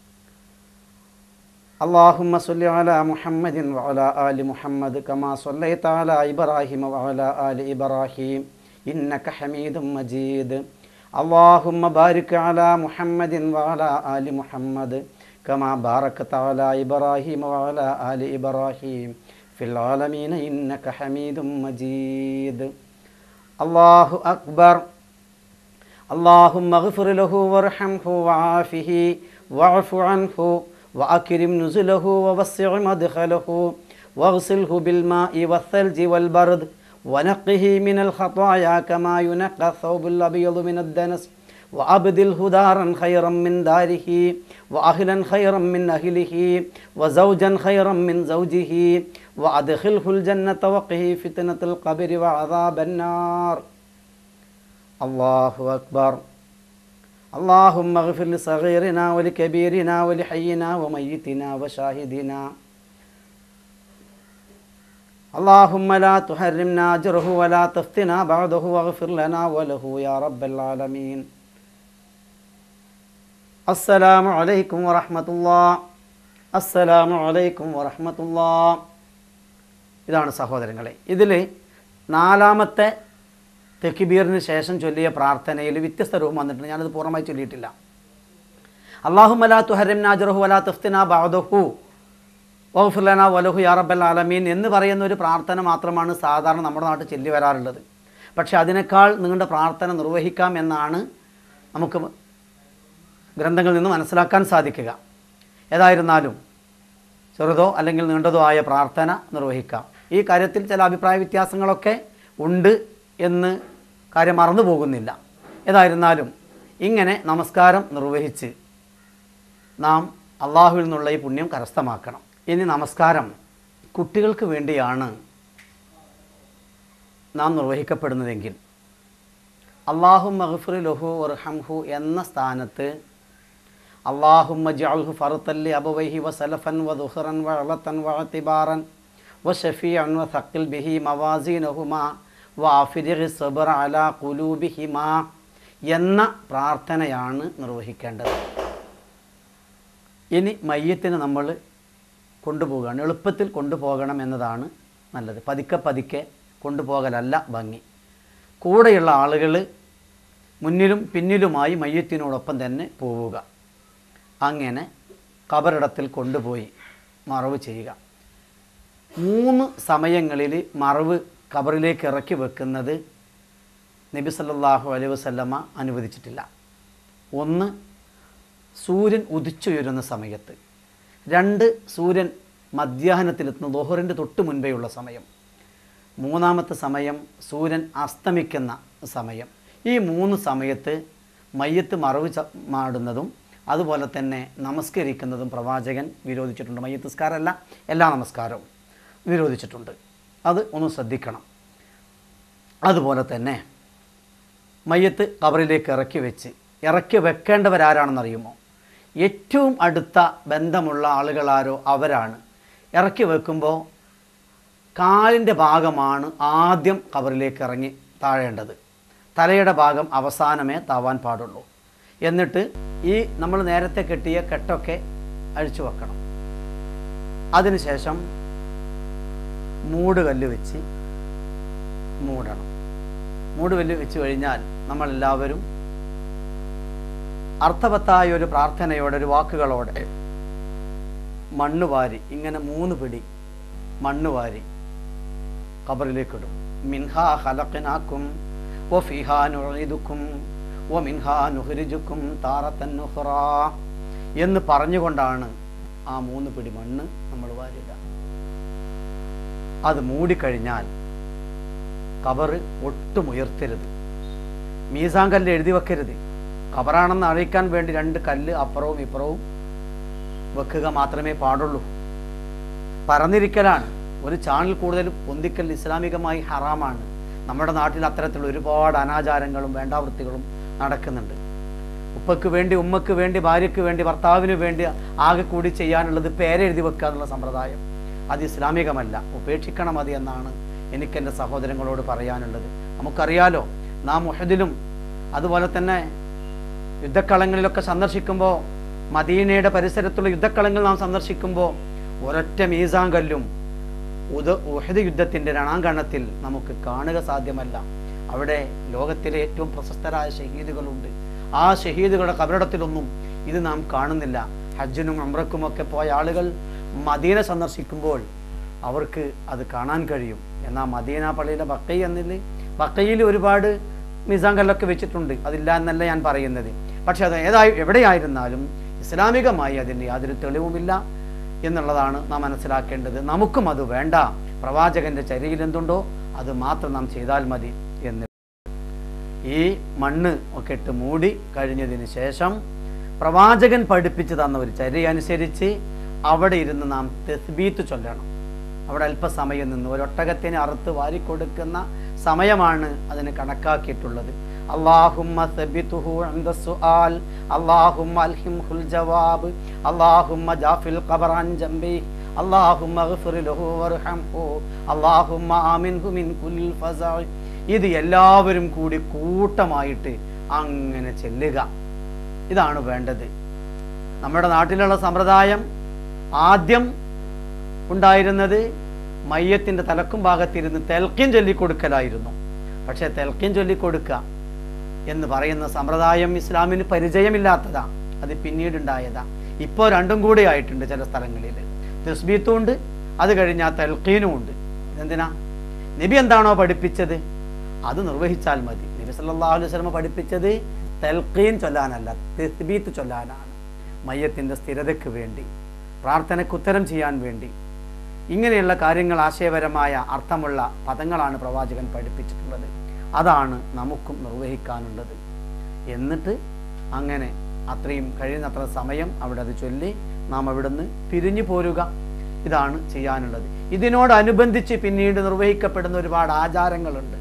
اللهم صل على محمد وعلى آل محمد كما صليت على إبراهيم وعلى آل إبراهيم إنك حميد مجيد. اللهم بارك على محمد وعلى آل محمد كما باركت على إبراهيم وعلى آل إبراهيم في العالمين إنك حميد مجيد. الله أكبر. اللهم اغفر له وارحمه وعافه واعف عنه وأكرم نزله ووسع مدخله واغسله بالماء والثلج والبرد ونقه من الخطايا كما ينقى الثوب الأبيض من الدنس وأبدله دارا خيرا من داره وأهلا خيرا من أهله وزوجا خيرا من زوجه وأدخله الجنة وقه فتنة القبر وعذاب النار. الله أكبر. اللهم اغفر لصغيرنا ولكبيرنا ولحينا وميتنا وشاهدنا. اللهم لا تحرمنا أجره ولا تفتنا بعده واغفر لنا وله يا رب العالمين. السلام عليكم ورحمة الله. السلام عليكم ورحمة الله. ഇതാണ് സഹോദരങ്ങളെ, ഇതിൽ നാലാമത്തെ തെക്ബീറിന് ശേഷം ചൊല്ലിയ പ്രാർത്ഥനയിൽ വ്യത്യസ്ത രൂപം വന്നിട്ടുണ്ട്. ഞാനത് പൂർണ്ണമായി ചൊല്ലിയിട്ടില്ല. അല്ലാഹുമ്മ ലാ തുഹരിംനാ അജ്റഹു വലാ തഫ്തിനാ ബഅദഹു വഗ്ഫിർ ലനാ വലഹു യാ റബ്ബൽ ആലമീൻ എന്ന് പറയുന്ന ഒരു പ്രാർത്ഥന മാത്രമാണ് സാധാരണ നമ്മുടെ നാട്ടിൽ ചൊല്ലി വരാറുള്ളത്. പക്ഷേ അതിനേക്കാൾ നീണ്ട പ്രാർത്ഥന നിർവഹിക്കാം എന്നാണ് നമുക്ക് ഗ്രന്ഥങ്ങളിൽ നിന്ന് മനസ്സിലാക്കാൻ സാധിക്കുക. ഏതായിരുന്നാലും ചെറുതോ അല്ലെങ്കിൽ നീണ്ടതോ ആയ പ്രാർത്ഥന നിർവഹിക്കാം. ഈ കാര്യത്തിൽ ചില അഭിപ്രായ വ്യത്യാസങ്ങളൊക്കെ ഉണ്ട് എന്ന് കാര്യം മറന്നു പോകുന്നില്ല. ഏതായിരുന്നാലും ഇങ്ങനെ നമസ്കാരം നിർവഹിച്ച് നാം അള്ളാഹുവിൽ നിന്നുള്ള ഈ പുണ്യം കരസ്ഥമാക്കണം. ഇനി നമസ്കാരം കുട്ടികൾക്ക് വേണ്ടിയാണ് നാം നിർവഹിക്കപ്പെടുന്നതെങ്കിൽ അല്ലാഹുമ്മ ഗ്ഫിർ ലഹു വർഹംഹു എന്ന സ്ഥാനത്ത് അല്ലാഹുമ്മ ജഅൽഹു ഫർതൻ ലി അബവൈഹി വസലഫൻ വദുഖറൻ വഅലതൻ വഅതിബാറൻ വശഫീഅൻ വസഖിൽ ബിഹി മവാസീനഹുമാ വഅഫിരിഗി സബ്റ അലാ ഖുലൂബിഹിമാ എന്ന പ്രാർത്ഥനയാണ് നിർവഹിക്കേണ്ടത്. ഇനി മയ്യത്തിനെ നമ്മൾ കൊണ്ടുപോവുകയാണ്, എളുപ്പത്തിൽ കൊണ്ടുപോകണം എന്നതാണ് നല്ലത്. പതുക്കെ പതുക്കെ കൊണ്ടുപോകലല്ല ഭംഗി. കൂടെയുള്ള ആളുകൾ മുന്നിലും പിന്നിലുമായി മയ്യത്തിനോടൊപ്പം തന്നെ പോവുക. അങ്ങനെ ഖബറിടത്തിൽ കൊണ്ടുപോയി മറവ് ചെയ്യുക. 3 സമയങ്ങളിൽ മറവ് ഖബറിലേക്ക് ഇറക്കി വെക്കുന്നത് നബി സല്ലല്ലാഹു അലൈഹി വസല്ലമ അനുവദിച്ചിട്ടില്ല. 1 സൂര്യൻ ഉദിച്ചുയരുന്ന സമയത്ത്, 2 സൂര്യൻ മധ്യാഹ്നത്തിലെത്തുന്ന ദുഹറിൻ്റെ തൊട്ട് മുൻപേയുള്ള സമയം, 3-ാമത്തെ സമയം സൂര്യൻ അസ്തമിക്കുന്ന സമയം. ഈ 3 സമയത്ത് മയ്യത്ത് മറവ് മാടുന്നതും അതുപോലെ തന്നെ നമസ്കരിക്കുന്നതും പ്രവാചകൻ വിരോധിച്ചിട്ടുണ്ട്. മയ്യത്ത് നിസ്കാരമല്ല, എല്ലാ നമസ്കാരവും വിരോധിച്ചിട്ടുണ്ട്. അത് ഒന്ന് ശ്രദ്ധിക്കണം. അതുപോലെ തന്നെ മയ്യത്ത് ഖബറിലേക്ക് ഇറക്കി വെക്കേണ്ടവരാരാണെന്നറിയുമോ? ഏറ്റവും അടുത്ത ബന്ധമുള്ള ആളുകളാരോ അവരാണ്. ഇറക്കി വെക്കുമ്പോൾ കാലിൻ്റെ ഭാഗമാണ് ആദ്യം ഖബറിലേക്ക് ഇറങ്ങി താഴേണ്ടത്. തലയുടെ ഭാഗം അവസാനമേ താവാൻ പാടുള്ളൂ. എന്നിട്ട് ഈ നമ്മൾ നേരത്തെ കെട്ടിയ കെട്ടൊക്കെ അഴിച്ചു വെക്കണം. അതിനുശേഷം മൂടുകല്ല് വെച്ച് മൂടണം. മൂടുകല്ല് വെച്ച് കഴിഞ്ഞാൽ നമ്മളെല്ലാവരും അർത്ഥവത്തായ ഒരു പ്രാർത്ഥനയോടെ, ഒരു വാക്കുകളോടെ മണ്ണ് വാരി, ഇങ്ങനെ 3 പിടി മണ്ണ് വാരി ഖബറിലേക്കിടും. മിൻഹാ ഖലഖനാകും വഫീഹാ നുഈദുകും വമിൻഹാ നുഖ്രിജുകും താറത്തൻ ഉഖ്റാ എന്ന് പറഞ്ഞുകൊണ്ടാണ് ആ 3 പിടി മണ്ണ് നമ്മൾ വാരിടുക. അത് മൂടിക്കഴിഞ്ഞാൽ ഖബർ ഒട്ടും ഉയർത്തരുത്. മീസാൻ കല്ല് എഴുതി വെക്കരുത്. ഖബറാണെന്ന് അറിയിക്കാൻ വേണ്ടി 2 കല്ല് അപ്പുറവും ഇപ്പുറവും വെക്കുക മാത്രമേ പാടുള്ളൂ. പറന്നിരിക്കലാണ്. ഒരു ചാണിൽ കൂടുതൽ പൊന്തിക്കൽ ഇസ്ലാമികമായി ഹറാമാണ്. നമ്മുടെ നാട്ടിൽ അത്തരത്തിലുള്ള ഒരുപാട് അനാചാരങ്ങളും വേണ്ടാവൃത്തികളും നടക്കുന്നുണ്ട്. ഉപ്പയ്ക്ക് വേണ്ടി, ഉമ്മയ്ക്ക് വേണ്ടി, ഭാര്യയ്ക്ക് വേണ്ടി, ഭർത്താവിന് വേണ്ടി ആകെ കൂടി ചെയ്യാനുള്ളത് പേരെഴുതി വെക്കുക എന്നുള്ള സമ്പ്രദായം അത് ഇസ്ലാമികമല്ല. ഉപേക്ഷിക്കണം അത് എന്നാണ് എനിക്കെൻ്റെ സഹോദരങ്ങളോട് പറയാനുള്ളത്. നമുക്കറിയാലോ, നാം ഉഹദിലും അതുപോലെ തന്നെ യുദ്ധക്കളങ്ങളിലൊക്കെ സന്ദർശിക്കുമ്പോൾ, മദീനയുടെ പരിസരത്തുള്ള യുദ്ധക്കളങ്ങൾ നാം സന്ദർശിക്കുമ്പോൾ ഒരൊറ്റ മീസാൻ കല്ലും ഉഹദ് യുദ്ധത്തിൻ്റെ രണാങ്കണത്തിൽ നമുക്ക് കാണുക സാധ്യമല്ല. അവിടെ ലോകത്തിലെ ഏറ്റവും പ്രശസ്തരായ ഷഹീദുകളുണ്ട്. ആ ഷഹീദുകളുടെ ഖബറിടത്തിലൊന്നും ഇത് നാം കാണുന്നില്ല. ഹജ്ജിനും ഉംറക്കുമൊക്കെ പോയ ആളുകൾ മദീന സന്ദർശിക്കുമ്പോൾ അവർക്ക് അത് കാണാൻ കഴിയും. എന്നാൽ മദീന പള്ളിയിലെ ബക്കയിൽ ഒരുപാട് മീസാൻ കല്ലൊക്കെ വെച്ചിട്ടുണ്ട്, അതില്ല എന്നല്ല ഞാൻ പറയുന്നത്. പക്ഷെ അത് എവിടെയായിരുന്നാലും ഇസ്ലാമികമായി അതിന് യാതൊരു തെളിവുമില്ല. എന്നുള്ളതാണ് നാം മനസ്സിലാക്കേണ്ടത്. നമുക്കും അത് വേണ്ട. പ്രവാചകൻ്റെ ചര്യയിൽ എന്തുണ്ടോ അത് മാത്രം നാം ചെയ്താൽ മതി എന്ന്. ഈ മണ്ണ് ഒക്കെ ഇട്ട് മൂടി കഴിഞ്ഞതിന് ശേഷം പ്രവാചകൻ പഠിപ്പിച്ചു തന്ന ഒരു ചര്യ അനുസരിച്ച് അവിടെ ഇരുന്ന് നാം തസ്ബീത്ത് ചൊല്ലണം. അവിടെ അല്പസമയം നിന്ന് ഒരൊട്ടകത്തിനെ അറുത്ത് വാരിക്കൊടുക്കുന്ന സമയമാണ് അതിന് കണക്കാക്കിയിട്ടുള്ളത്. അല്ലാഹുമ്മ സബ്ബിതുഹു ഇൻദ സുആൽ, അല്ലാഹുമ്മ അൽഹിംഹുൽ ജവാബ്, അല്ലാഹുമ്മ ജാഫിൽ ഖബറ അൻ ജംബി, അല്ലാഹുമ്മഗ്ഫിർ ലഹു വർഹംഹു, അല്ലാഹുമ്മ ആമിൻഹു മിൻ കുല്ലിൽ ഫസഅ. ഇത് എല്ലാവരും കൂടി കൂട്ടമായിട്ട് അങ്ങനെ ചെല്ലുക. ഇതാണ് വേണ്ടത്. നമ്മുടെ നാട്ടിലുള്ള സമ്പ്രദായം ആദ്യം ഉണ്ടായിരുന്നത് മയ്യത്തിൻ്റെ തലക്കും ഭാഗത്തിരുന്ന് തെൽക്കീൻ ചൊല്ലിക്കൊടുക്കലായിരുന്നു. പക്ഷേ തെൽക്കീൻ ചൊല്ലിക്കൊടുക്കുക എന്ന് പറയുന്ന സമ്പ്രദായം ഇസ്ലാമിന് പരിചയമില്ലാത്തതാ. അത് പിന്നീടുണ്ടായതാ. ഇപ്പോൾ രണ്ടും കൂടി ആയിട്ടുണ്ട് ചില സ്ഥലങ്ങളിൽ. തസ്ബീത്തും ഉണ്ട്, അത് കഴിഞ്ഞാൽ തെൽക്കീനും ഉണ്ട്. ഇതെന്തിനാ? നബി എന്താണോ പഠിപ്പിച്ചത് അത് നിർവഹിച്ചാൽ മതി. നബി സല്ലല്ലാഹു അലൈഹി വസല്ലം പഠിപ്പിച്ചത് തെൽക്കീൻ ചൊല്ലാനല്ല, തസ്ബീത്ത് ചൊല്ലാനാണ്. മയ്യത്തിൻ്റെ സ്ഥിരതയ്ക്ക് വേണ്ടി, പ്രാർത്ഥനയ്ക്ക് ഉത്തരം ചെയ്യാൻ വേണ്ടി, ഇങ്ങനെയുള്ള കാര്യങ്ങൾ ആശയപരമായ അർത്ഥമുള്ള പദങ്ങളാണ് പ്രവാചകൻ പഠിപ്പിച്ചിട്ടുള്ളത്. അതാണ് നമുക്കും നിർവഹിക്കാനുള്ളത്. എന്നിട്ട് അങ്ങനെ അത്രയും കഴിയുന്നത്ര സമയം അവിടെ അത് ചൊല്ലി നാം അവിടുന്ന് പിരിഞ്ഞു പോരുക. ഇതാണ് ചെയ്യാനുള്ളത്. ഇതിനോടനുബന്ധിച്ച് പിന്നീട് നിർവഹിക്കപ്പെടുന്ന ഒരുപാട് ആചാരങ്ങളുണ്ട്.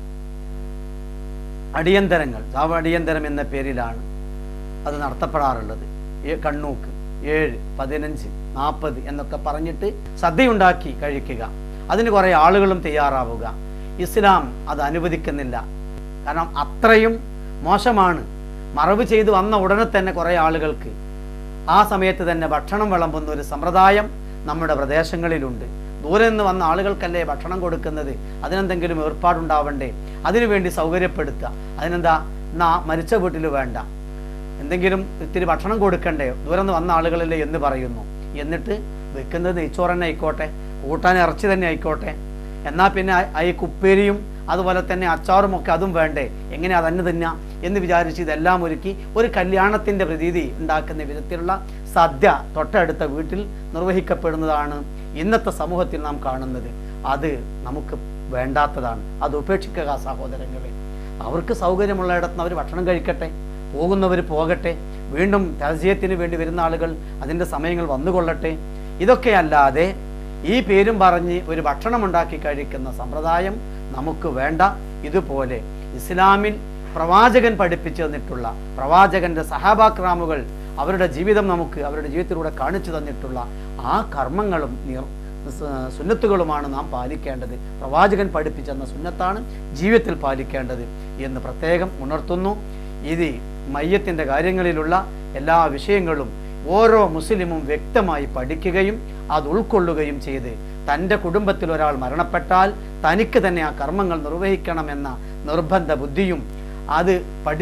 അടിയന്തരങ്ങൾ, അടിയന്തരം എന്ന പേരിലാണ് അത് നടത്തപ്പെടാറുള്ളത്. കണ്ണൂക്ക് 7, 15, 40 എന്നൊക്കെ പറഞ്ഞിട്ട് സദ്യയുണ്ടാക്കി കഴിക്കുക. അതിന് കുറേ ആളുകളും തയ്യാറാവുക. ഇസ്ലാം അത് അനുവദിക്കുന്നില്ല. കാരണം അത്രയും മോശമാണ്. മറവ് ചെയ്ത് വന്ന ഉടനെ തന്നെ കുറേ ആളുകൾക്ക് ആ സമയത്ത് തന്നെ ഭക്ഷണം വിളമ്പുന്ന ഒരു സമ്പ്രദായം നമ്മുടെ പ്രദേശങ്ങളിലുണ്ട്. ദൂരെ നിന്ന് വന്ന ആളുകൾക്കല്ലേ ഭക്ഷണം കൊടുക്കുന്നത്? അതിനെന്തെങ്കിലും ഏർപ്പാടുണ്ടാവണ്ടേ? അതിനുവേണ്ടി സൗകര്യപ്പെടുത്തുക. അതിനെന്താ, മരിച്ച വീട്ടിൽ വേണ്ട, എന്തെങ്കിലും ഇത്തിരി ഭക്ഷണം കൊടുക്കണ്ടേ, ദൂരെ നിന്ന് വന്ന ആളുകളല്ലേ എന്ന് പറയുന്നു. എന്നിട്ട് വെക്കുന്നത് നെയ്ച്ചോറ് തന്നെ ആയിക്കോട്ടെ, കൂട്ടാൻ ഇറച്ചി തന്നെ ആയിക്കോട്ടെ, എന്നാൽ പിന്നെ ഈ കുപ്പേരിയും അതുപോലെ തന്നെ അച്ചാറും ഒക്കെ അതും വേണ്ടേ, എങ്ങനെ അതന്നെ തിന്നാം എന്ന് വിചാരിച്ച് ഇതെല്ലാം ഒരുക്കി ഒരു കല്യാണത്തിൻ്റെ പ്രതീതി ഉണ്ടാക്കുന്ന വിധത്തിലുള്ള സദ്യ തൊട്ടടുത്ത വീട്ടിൽ നിർവഹിക്കപ്പെടുന്നതാണ് ഇന്നത്തെ സമൂഹത്തിൽ നാം കാണുന്നത്. അത് നമുക്ക് വേണ്ടാത്തതാണ്. അത് ഉപേക്ഷിക്കുക സഹോദരങ്ങളെ. അവർക്ക് സൗകര്യമുള്ളയിടത്തുനിന്ന് അവർ ഭക്ഷണം കഴിക്കട്ടെ, പോകുന്നവർ പോകട്ടെ, വീണ്ടും തഅസിയത്തിന് വേണ്ടി വരുന്ന ആളുകൾ അതിൻ്റെ സമയങ്ങൾ വന്നുകൊള്ളട്ടെ. ഇതൊക്കെ അല്ലാതെ ഈ പേരും പറഞ്ഞ് ഒരു ഭക്ഷണം ഉണ്ടാക്കി കഴിക്കുന്ന സമ്പ്രദായം നമുക്ക് വേണ്ട. ഇതുപോലെ ഇസ്ലാമിൽ പ്രവാചകൻ പഠിപ്പിച്ചു തന്നിട്ടുള്ള, പ്രവാചകൻ്റെ സഹാബാക്രാമുകൾ അവരുടെ ജീവിതം നമുക്ക് അവരുടെ ജീവിതത്തിലൂടെ കാണിച്ചു തന്നിട്ടുള്ള ആ കർമ്മങ്ങളും സുന്നത്തുകളുമാണ് നാം പാലിക്കേണ്ടത്. പ്രവാചകൻ പഠിപ്പിച്ചെന്ന സുന്നത്താണ് ജീവിതത്തിൽ പാലിക്കേണ്ടത് എന്ന് പ്രത്യേകം ഉണർത്തുന്നു. ഇത് മയ്യത്തിൻ്റെ കാര്യങ്ങളിലുള്ള എല്ലാ വിഷയങ്ങളും ഓരോ മുസ്ലിമും വ്യക്തമായി പഠിക്കുകയും അത് ഉൾക്കൊള്ളുകയും ചെയ്ത് തൻ്റെ കുടുംബത്തിൽ ഒരാൾ മരണപ്പെട്ടാൽ തനിക്ക് തന്നെ ആ കർമ്മങ്ങൾ നിർവഹിക്കണമെന്ന നിർബന്ധ ബുദ്ധിയും അത്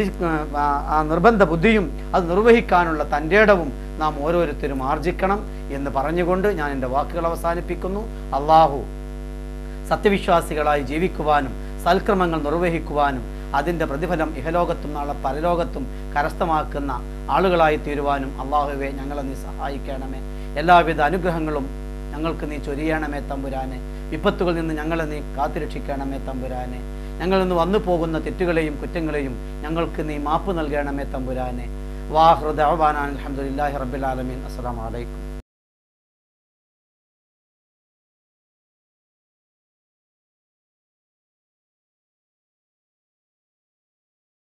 നിർവഹിക്കാനുള്ള തൻ്റെ ഇടവും നാം ഓരോരുത്തരും ആർജിക്കണം എന്ന് പറഞ്ഞുകൊണ്ട് ഞാൻ എൻ്റെ വാക്കുകൾ അവസാനിപ്പിക്കുന്നു. അള്ളാഹു സത്യവിശ്വാസികളായി ജീവിക്കുവാനും സൽക്രമങ്ങൾ നിർവഹിക്കുവാനും അതിൻ്റെ പ്രതിഫലം ഇഹലോകത്തും നാളെ പരലോകത്തും കരസ്ഥമാക്കുന്ന ആളുകളായി തീരുവാനും അള്ളാഹുവെ ഞങ്ങളെ നീ സഹായിക്കണമേ. എല്ലാവിധ അനുഗ്രഹങ്ങളും ഞങ്ങൾക്ക് നീ ചൊരിയണമേ തമ്പുരാനെ. വിപത്തുകളിൽ നിന്ന് ഞങ്ങളെ നീ കാത്തുരക്ഷിക്കണമേ തമ്പുരാനെ. ഞങ്ങളിൽ നിന്ന് വന്നു പോകുന്ന തെറ്റുകളെയും കുറ്റങ്ങളെയും ഞങ്ങൾക്ക് നീ മാപ്പ് നൽകണമേ തമ്പുരാനെ. വാഹൃദ അൽഹംദുലില്ലാഹി റബ്ബിൽ ആലമീൻ. അസ്സലാമു അലൈക്കും.